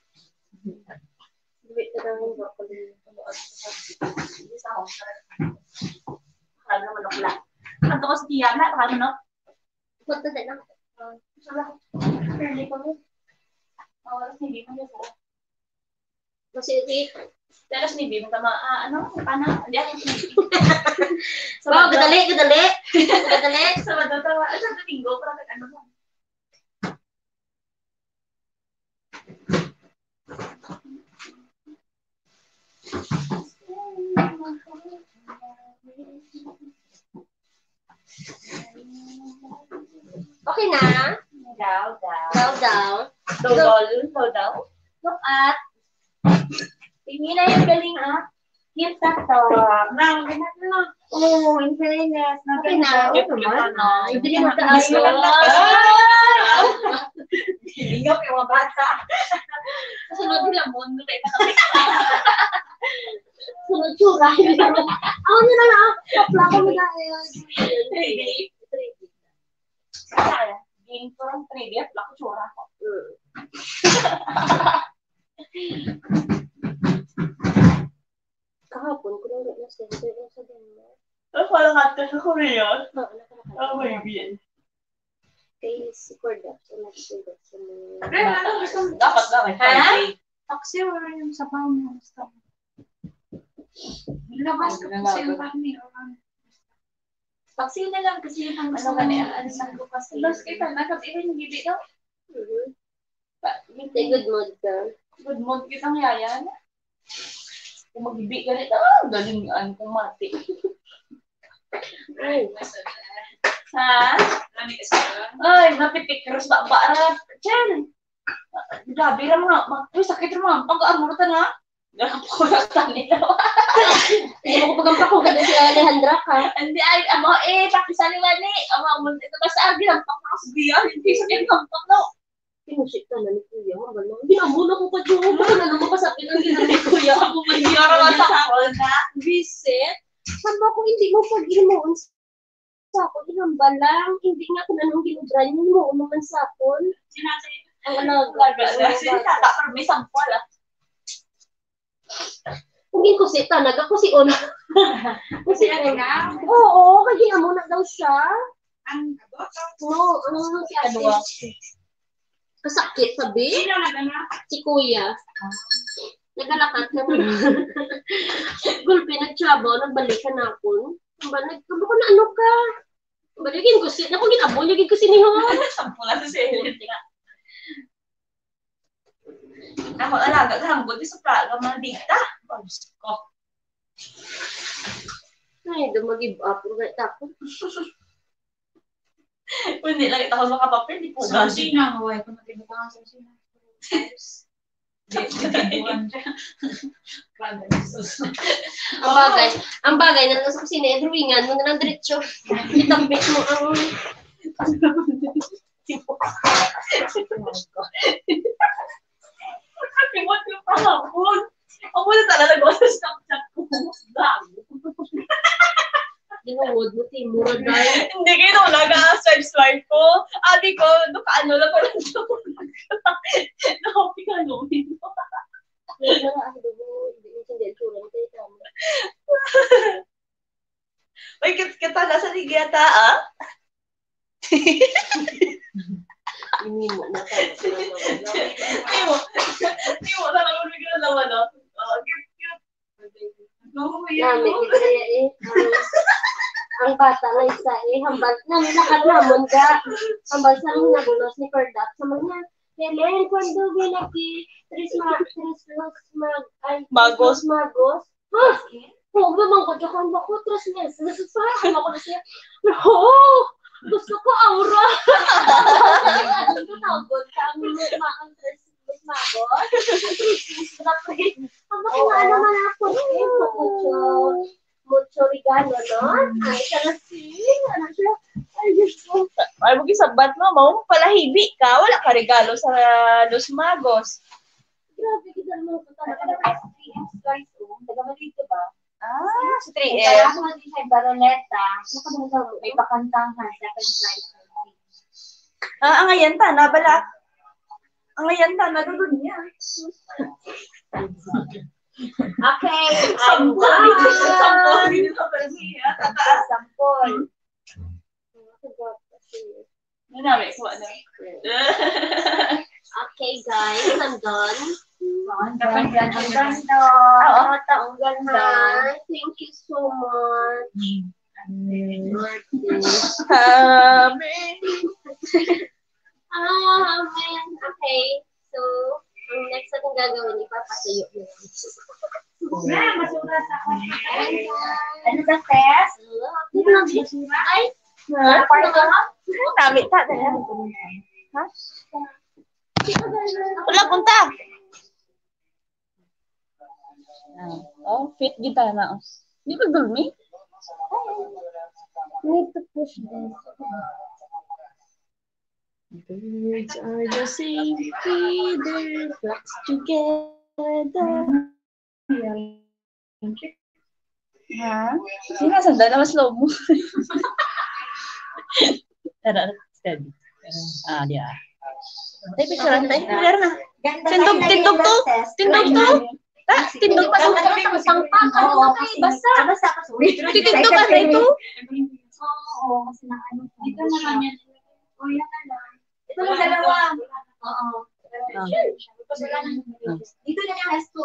S2: Wait ka lang yung broccoli.
S4: Hindi sa ako. Kaya naman ako lang. Kanto ko sa Tiana, kaya no?
S2: Punta din lang.
S4: Hindi ko rin. Hindi mo yun.
S2: Kasi,
S4: Pero sinibi mo tama, ano? Paano? Hindi ako sinibi.
S2: wow, gadali. Gadali.
S4: Sabado tawa. Sa Domingo, para ano mo?
S2: Okay na? Daw.
S4: Daw.
S2: Look at.
S4: Tingin na yung galing Cute na to. Nang, ganyan na. Oo, in fairness.
S2: Okay na.
S4: Cute naman.
S2: Hindi mo kaayos.
S4: Hindi nga yung mga bata. Sunod nila mundo na itakapit.
S2: Sunod tsura. Ako nila na. Kapla ko nila.
S4: 3D. Kaya, game ko ng 3D at lako tsura ko.
S2: Kahapon ko lang na center yung sa Denmark.
S4: Parang ka sa Korea. Oh my God.
S2: Kay si Corda. So, nag-sugat sa mga...
S4: Dapat lang.
S1: Taxi or yung sabaw mo. Labas ka po sa yung kami.
S4: Taxi na lang kasi yung
S1: Ano ba niya? Ano sa ko kasi?
S4: Los kita na kasi even hindi daw.
S2: Say good mood ka.
S4: Good mood kitang yaya na. Kung mag-ibig ganito, galingan kung mati.
S2: Ay.
S4: Ha? Ay, napipikros ba ba? Chen! Gabi ra mga, sakit ra mga, pag-amurutan ha? Gapurutan nila.
S2: Hindi mo ko pagampak kung ganda si Alejandra ka.
S4: Hindi ay, pakisaliwan ni. Amo, ito ba sa agi, hampak na kasi biya, hindi sa akin hampak na.
S2: Pinusit ka na ni Kuya. Ginamuna ko pa dyan. Baka na naman kasapin ang ginamit ni Kuya. Ako
S4: Yara
S2: mahirap.
S4: na sa ako na.
S2: Visit? Saan ba kung hindi mo pag-inuon sa ako? Inamba lang. Hindi nga kung anong ginudran yun mo. Naman sa ako. Ang alaga.
S4: May sampol
S2: Kung ginkusita, nagakusi una. Kasi
S1: na?
S2: oo, kaya ginamuna daw siya.
S1: Ang kabot?
S2: No, ano si ate? Kasakit, sabi?
S1: Sino na gana?
S2: Si Kuya. Nagalakat ka na. Gulpi, nagtsabaw, nagbalikan na ako. Nagkaba ko na ano ka? Baligin ko si, naku ginabon, ligin ko si Nihon.
S4: Sampulan sa silit nga. Ako alaga, hambot sa praga, mga dita. Pagos ko.
S2: Ay, dumag-give up. Right ako.
S4: Hindi lang ito ako makapapil, di po.
S1: Sa kusina, huwag ko matibukan sa kusina. Dibukan siya.
S2: Ang bagay na nasa kusina, drawingan mo na lang diretso. Itambik mo ang...
S4: Kimot yung pahapon. Ako na talaga nag-oras ng chat ko. Gago.
S2: Ginuwod mo, Timura dahil.
S4: Hindi kayo nag-swipe ko. Adi ko, ano lang ko lang ito. Nakapi ka numin mo.
S2: Huwag na nga ako doon. Hindi mo sindi ang tsura nito.
S4: May kita na sa ligyata,
S2: Hindi mo na tayo.
S4: Hindi mo na lang bigla naman, cute.
S2: Namin, di kaya ang bata na isa hambal namin nakadlamon ka. Hambal sa mga nagulos ni Cordat. Sa mga, Helen, kwando bilaki, Magos.
S4: Magos.
S2: Ha? huwag naman ko dyan ba ko, 3 meses. Parang ako na siya. Oo! Gusto ko aura. Ano tawag ka? Ang 3 meses magos. 3 meses na pa rin. Ang bakit naman ako rin. Mucho regalo, no? Ay, kalasing. Ano siya? Ay, Diyos ko.
S4: Ay, mag-isabat mo, mo palahibi ka. Wala ka regalo sa Los Magos.
S2: Grabe, kita mo ko talaga.
S3: 3X guys, taga-malito ba?
S4: Sa
S3: Kaya
S4: 3M.
S3: ako nga din sa Baroneta, may pakantangan, second flight.
S4: Ang ngayon ta, nabala. Ang ngayon ta, nalulun niya.
S3: Okay,
S4: Sampol.
S3: Sampol.
S4: Nanami ko ano.
S2: Okay, guys, I'm done.
S3: Ang ganda.
S2: Oo, taong ganda. Thank you so much. Amen. Okay, so, ang next natin gagawin, ipapatuyo mo.
S3: Masura sa ako. Ano sa test?
S2: Ay,
S4: Nami ta. Ha? Wala punta. Oh, fit kita na. Di ba gulmi?
S2: need to push this.
S4: Birds are the same feather, flocks together. Ha? Sinasanda na mas slow mo. Tara, steady. Dia. Tay picture tay. Benar na. Tindog to. Tindog pa sa
S3: Basta ka sorry.
S4: Tindog ka tay to.
S3: Oo, kasi na ano. Dito na lang yan. O yan na lang. Ito lang dalawa. Oo. Dito na lang S2.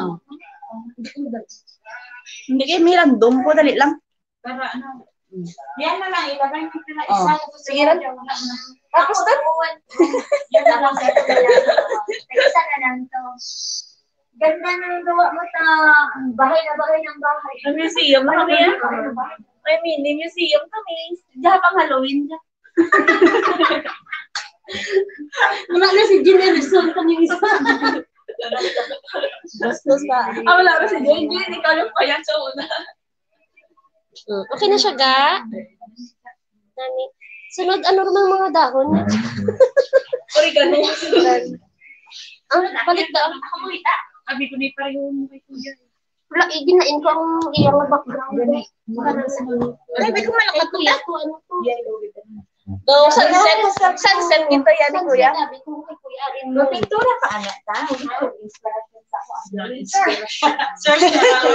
S4: Hindi kayo may random ko, dali lang.
S3: Para ano. Yan na lang, ilagay mo na
S4: Oh.
S3: isa.
S4: Sige lang. Tapos na.
S3: Yan na lang, ito na lang. Isa na lang to. Ganda na yung gawa mo ta. Bahay na bahay ng bahay.
S4: May museum na kami yan. May mini museum kami. Diyan pang Halloween dyan.
S2: Wala na si Generation kami isa.
S4: Bastos ka. Wala ba si Jenny? Ikaw yung payan sa una.
S2: Okay na siya, ga? Dani. Sunod, ano naman mga dahon?
S4: Oregano.
S2: Balik daw.
S4: Abi ko ni pareho mo kay Kuya.
S2: Wala, ginain ko ang iyang background.
S4: Ay, may kumalakat ko
S2: Kuya ko, ano ko?
S4: Go, sunset dito yan, Kuya.
S2: Sabi ko kay Kuya rin.
S3: Pintura ka anak ta. Inspiration sa ako.
S4: Search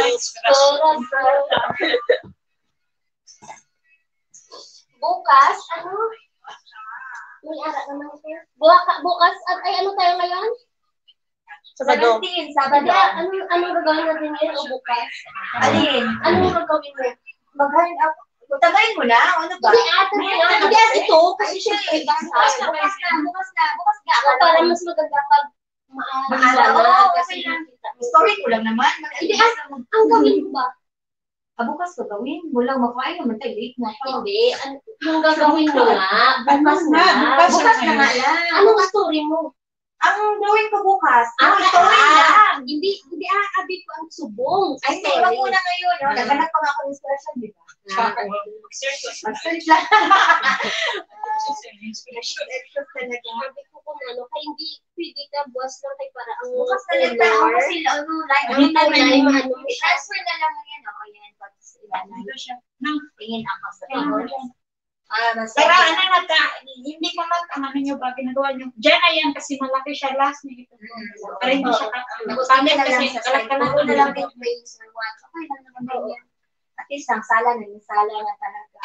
S2: Bukas, ano? May ara naman siya. Bukas, ay ano tayo ngayon?
S4: Sabado.
S3: Sabado.
S2: Anong gagawin natin ngayon o bukas?
S3: Alin?
S2: Anong gagawin mo?
S3: Mag-hand up. Tagayin mo na. Ano ba?
S2: Hindi ata ngayon. Yes, ito. Kasi syempre, bukas na.
S3: Bukas na.
S2: So, para mas maganda pag
S3: Oo, okay lang. Story ko lang naman.
S2: Hindi, ang gawin ko ba?
S3: Bukas ko gawin. Walang makain naman tayo. Late na pa.
S2: Hindi. Yung gagawin mo nga, bukas na.
S3: Bukas na nga lang.
S2: Anong story mo?
S3: Ang gawin ko bukas. Ang story lang.
S2: Hindi aabi ko ang subong.
S3: Ay, hindi. Wag muna ngayon. Naghanap pa nga ako ng inspiration, di ba? Mag-search lang. Inspiration talaga.
S2: Sabi ko kung ano, kaya hindi pwede ka buwas lang kay para ang
S3: Bukas na lang tayo kasi transfer na lang yan. O, yan. Tapos tingin ako sa
S6: Pero hindi ko lang ano nyo ba ginagawa nyo. Diyan na yan kasi malaki siya last niya. Pero hindi siya
S3: Sabi na lang sa sala. Na lang din place or what. Okay lang naman yan. At least ang sala na talaga.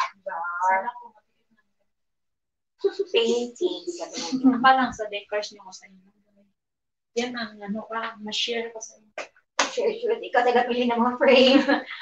S3: Painting.
S6: pa lang sa decors nyo sa inyo. Yan ang ano ka, ma-share ko sa inyo.
S3: Sure. Ikaw tagapili ng mga frame.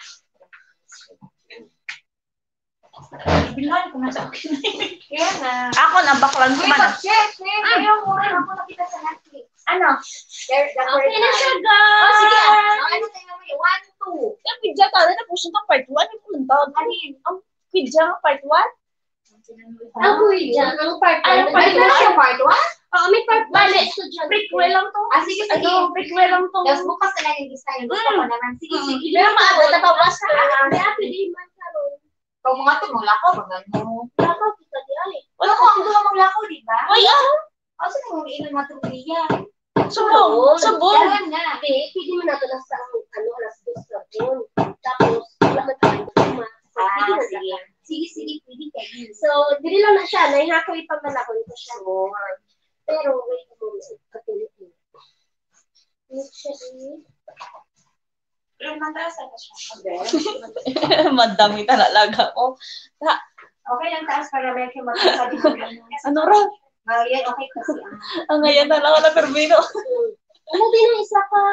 S6: Bilan ko na sa akin.
S3: Yan na.
S4: Ako na, baklan ko man.
S3: Check. Ayaw mo rin ako nakita sa Netflix. Ano?
S2: Okay na siya,
S3: Oh,
S2: guys!
S3: sige. Ano tayo mo? 1, 2.
S4: Yung pidya tayo na puso ng part 1. Yung pumunta.
S3: Alin?
S4: Ang pidya ng part 1?
S2: Ang Kuya, ang part
S4: Ay,
S2: 1.
S4: ang part
S3: Ay, na siya part 1?
S2: Oo, may part 1 na estudyante.
S4: Prequel lang to.
S3: Sige, sige.
S4: Prequel lang to.
S3: Tapos bukas na lang yung isa yung gusto ko naman. Sige, sige.
S4: Pero maaga na pabasa.
S2: May happy day man karon.
S3: Pag mga tumula ko, magano.
S2: Lakaw kita di ay.
S3: Wala ko, ang duha mong lako, di ba?
S4: Uy,
S3: O, saan mong iinom matrubiya?
S4: subong. Subong.
S3: Dahan na.
S2: Hindi, pwede mo na ito nasa alas 2 na yun. Tapos, wala man tayo kuma. Pwede na
S3: Sige.
S2: siya.
S3: Sige, sige, pwede kayo.
S2: So, dili lang na siya. Naihako ipamalakon ko siya. Pero, wait a moment. Katulad. Look siya eh.
S6: Pero mataas na siya.
S4: Madami talaga ko.
S3: Okay lang taas para may kayo magsasabi ko lang.
S4: Ano ra?
S3: Yan, okay kasi.
S4: Ang ngayon na lang na Perbino.
S2: Ano din ang isa ka?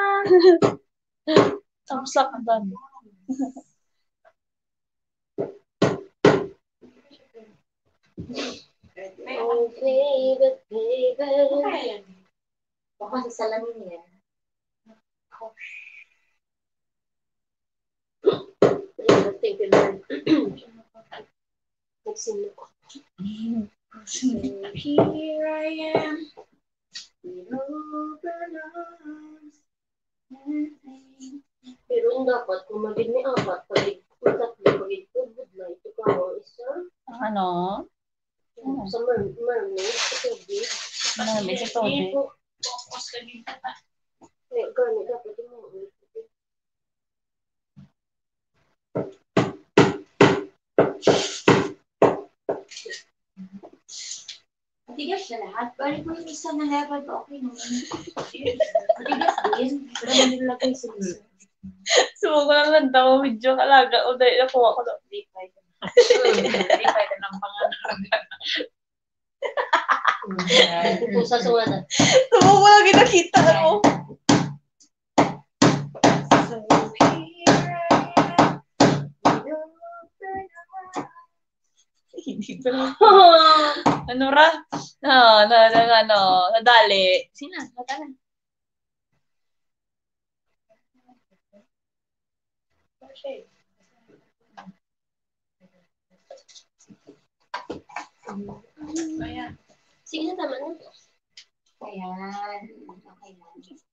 S4: Tamsak ang dami.
S2: Oh, baby, baby.
S3: Baka sa salamin yan.
S2: Thank you, Lord. Nagsimula ko.
S6: Here I am.
S2: Pero ang dapat, kung maging may apat, pagig tatlo, pagig good light, ikaw ang isa.
S4: Ano?
S2: Sa mermaid, sa tubig.
S4: Marami sa tubig.
S6: Focus ka dito.
S2: Eh, gano'n, dapat yung mga ulit.
S3: Matigas na lahat. Balik mo yung isa na level ba? Okay naman. Matigas din. Pero nilagay sa isa.
S4: Sumo ko lang daw, medyo kalaga. O dahil nakuha ko daw.
S6: Lipay ka ng pangalan.
S2: Ito sa sungatan.
S4: Sumo ko lang kinakita mo. Hindi ko lang. Ano ra? Nadali. Sina? Nadali.
S6: Ayan.
S2: Sige na, tama na.
S3: Ayan. Okay lang.